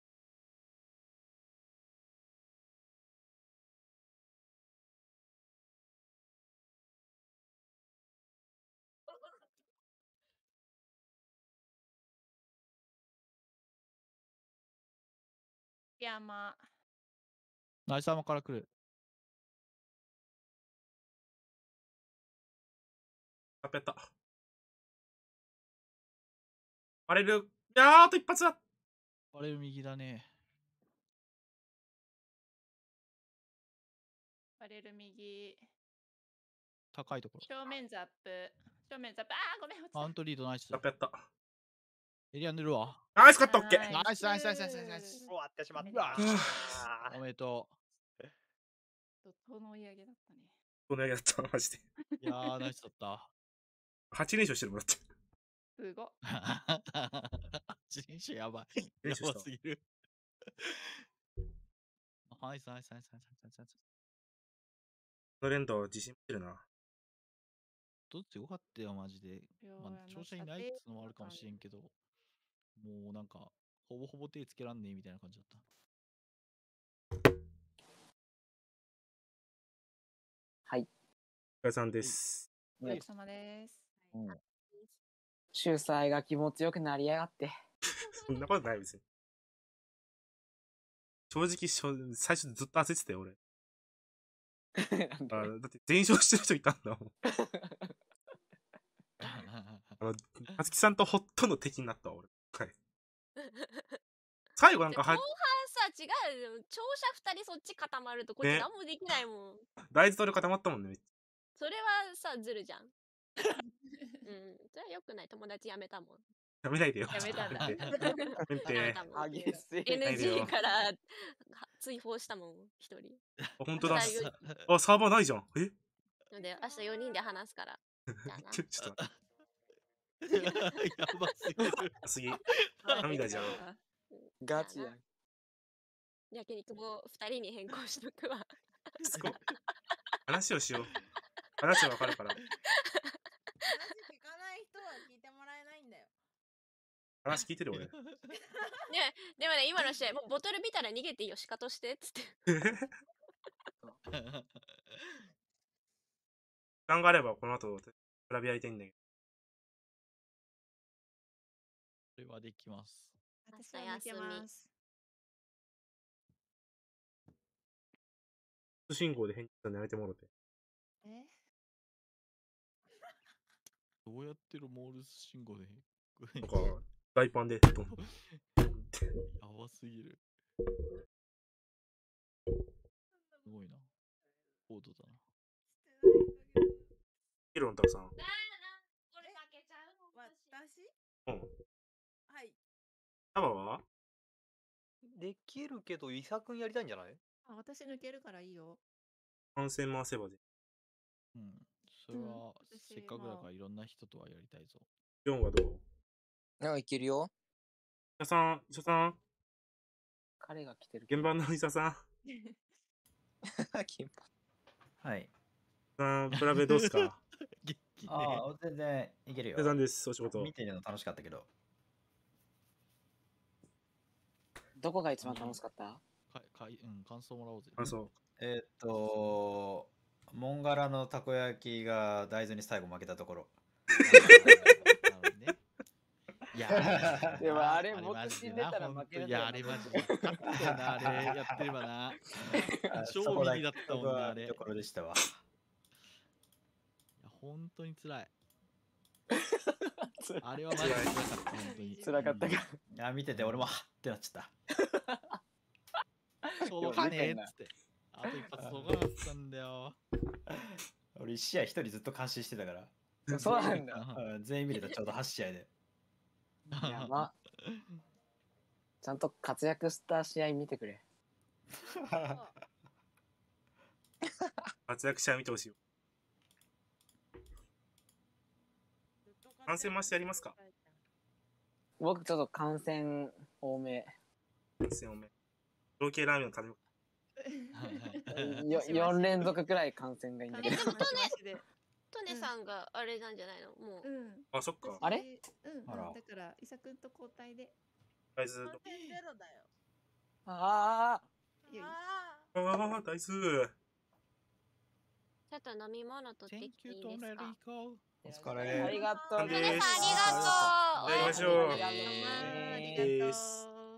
Speaker 3: 山。
Speaker 4: ナイス山から来る。
Speaker 1: ザップやった。バレる。いやー、あと一発だ。
Speaker 4: バレる右だね。
Speaker 3: バレる右。
Speaker 4: 高いところ。
Speaker 3: 正面ザップ。正面ザップ。あー、ごめん。
Speaker 4: マウントリードナイス。
Speaker 1: ザップやった。
Speaker 4: エリア塗るわ。
Speaker 1: ナイスカット、オッケー。
Speaker 4: ナイス、ナイス、ナイス、ナイス、ナイス。
Speaker 2: 終わってしまっ
Speaker 4: うわ
Speaker 2: た。
Speaker 4: おめでと
Speaker 3: 怒涛の追い上げだったね。
Speaker 1: このやつだった、マジで。
Speaker 4: う。いやー、ナイスだった。
Speaker 1: はち連勝してるもらって。
Speaker 3: すごっ。
Speaker 4: 自転車やばい。やばすぎる。ナイス、ナイス、ナイス、ナイス、ナイス、ナイス。
Speaker 1: この連動自信持ってるな。
Speaker 4: どっちよかったよ、マジで。まあ、調子いないってのもあるかもしれんけど、もうなんか、ほぼほぼ手つけらんねえみたいな感じだった。
Speaker 6: はい。
Speaker 1: お疲れさんです。
Speaker 3: お疲れ様です。
Speaker 6: うん。秀才が気持ちよくなりやがって。
Speaker 1: そんなことない別に。正直しょ、最初ずっと焦ってたよ、俺。あだって全勝してる人いたんだもん。あの、あつきさんとほとんど敵になったわ、俺。はい。最後なんか
Speaker 5: 後半さ、違うよ。聴者二人そっち固まるとこっち
Speaker 1: ね
Speaker 5: 何もできないもん。
Speaker 1: 大豆取る固まったもんね、めっち
Speaker 5: それはさ、ずるじゃん。うん。それは良くない。友達辞めたもん。
Speaker 1: ゃ。やめないでよ。
Speaker 5: やめたんだ。
Speaker 1: やめて。やめて
Speaker 5: やめたもん。
Speaker 6: 激しい
Speaker 5: エヌジー
Speaker 1: ないでよ
Speaker 5: からは追放したもん、一人。
Speaker 1: あ、本当だ。
Speaker 5: 明日よ
Speaker 1: あ、サーバーないじゃん。え
Speaker 5: ので、明日よにんで話すから。じゃあな。
Speaker 1: ちょちょっと待って。
Speaker 4: やばすぎる。
Speaker 1: 次。涙じゃん。
Speaker 6: ガチやん。
Speaker 5: 焼肉も二人に変更しとくわ。
Speaker 1: すごい。話をしよう。話はわかるから。
Speaker 7: 話聞かない人は聞いてもらえないんだよ。
Speaker 1: 話聞いてる俺。
Speaker 5: ね、でもね、今の試合、もうボトル見たら逃げていいよ、シカとしてっつって。
Speaker 1: 時間があればこの後、比べやりたいんだけど。
Speaker 4: それはできます。
Speaker 3: 私は抜けます。
Speaker 1: 信号で返事したのやめてもろて。
Speaker 3: え
Speaker 4: どうやってるモールス信号で
Speaker 1: なんか、大パンで、ドン。
Speaker 4: やばすぎる。すごいな。高度だな。
Speaker 1: ヒロンタクさん。
Speaker 5: これかけちゃうの
Speaker 7: 私
Speaker 1: うん。
Speaker 7: はい。
Speaker 1: タバは
Speaker 2: できるけど、伊佐くんやりたいんじゃない？
Speaker 3: あ、私抜けるからいいよ。
Speaker 1: 感染回せばで。
Speaker 4: うん。それは、
Speaker 3: 私
Speaker 4: せっかくだ
Speaker 3: まあ
Speaker 4: からいろんな人とはやりたいぞ。
Speaker 1: よんはどう？
Speaker 8: あ、いけるよ。
Speaker 1: 医者さん、医者さん、
Speaker 6: 彼が来てるけ
Speaker 1: 現
Speaker 6: ど。
Speaker 1: 場の医者さん、
Speaker 8: 金
Speaker 9: はい。
Speaker 1: さん、プラベどうっすか？
Speaker 4: 元気ね。
Speaker 9: ああ、全然いけるよ。
Speaker 1: お疲れさんです、お仕事。
Speaker 9: 見てるの楽しかったけど。
Speaker 6: どこが一番楽しかった？
Speaker 4: かかいうん、感想もらおうぜ。
Speaker 1: 感想。
Speaker 9: えーっと、モンガラのたこ焼きが大豆に最後負けたところ。
Speaker 4: なるほどね。いやー、
Speaker 6: でもあれ
Speaker 4: マ
Speaker 6: 僕
Speaker 4: ジで
Speaker 6: 死んでたら
Speaker 4: なほん
Speaker 6: 負ける
Speaker 4: といや、あれマジで。勝ったよな、あれ。やってればな。超
Speaker 9: そこだ
Speaker 4: 右だったもんな、あれ。
Speaker 9: ところでしたわ。
Speaker 4: いや、本当に辛い。あれはマジで辛かった、本当に。
Speaker 6: 辛かったか。
Speaker 9: いや、見てて俺もはっってなっちゃった。
Speaker 4: 届かねえっつって。あと一発届かなかったんだよ。
Speaker 9: 俺一試合一人ずっと監視してたから。
Speaker 6: そうなんだ。
Speaker 9: うん全員見れたちょうどはち試合で。
Speaker 6: やば。ちゃんと活躍した試合見てくれ。
Speaker 1: 活躍者見てほしいよ。感染増してやりますか？
Speaker 6: 僕ちょっと感染多め。
Speaker 1: 感染多め。同系ラーメンを食べよ
Speaker 6: よよん連続くらい感染がいいんだけど。
Speaker 5: え、でもトネ、
Speaker 3: で。
Speaker 5: トネさんがあれなんじゃないの？もう。
Speaker 3: うん。
Speaker 1: う。あ、そっか。
Speaker 6: あれ？
Speaker 3: うん。
Speaker 9: あら
Speaker 3: だから、伊佐くんと交代で。
Speaker 1: 大豆。
Speaker 7: ゼロだよ。
Speaker 6: ああ。
Speaker 3: いや
Speaker 7: あ
Speaker 1: ああ、大豆。
Speaker 5: ちょっと飲み物取ってきていいですか？
Speaker 9: お疲れ。
Speaker 6: ありがとう
Speaker 1: トネ
Speaker 5: トネさんありがとう。
Speaker 1: やりましょう
Speaker 5: おやすみなさい
Speaker 3: ありがと
Speaker 1: です
Speaker 3: う。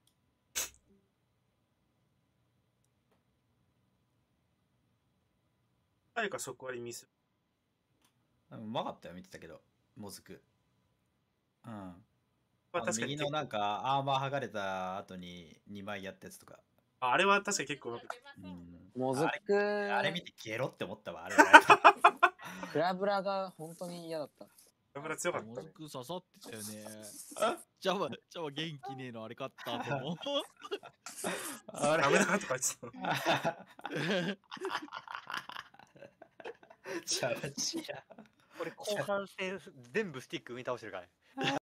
Speaker 1: 誰か食割りミス。
Speaker 9: うまかったよ、見てたけど。もずく。うん。
Speaker 1: ま
Speaker 9: あの
Speaker 1: あ確かに結構
Speaker 9: 右のなんかアーマー剥がれた後ににまいやったやつとか。
Speaker 1: ああれは確かに結構なんか
Speaker 9: うん
Speaker 6: もずく。
Speaker 9: あれ見てゲロって思ったわ、あれ。
Speaker 6: クラブラが本当に嫌だった。
Speaker 1: 油強かったね。
Speaker 4: もずく刺さってたよね。じゃあ、じゃあ元気ねえのあれ勝った後も。
Speaker 9: あれ
Speaker 1: ダメだとか言ってた。
Speaker 9: チャラチラ。
Speaker 2: これ後半戦全部スティック踏み倒してるからね。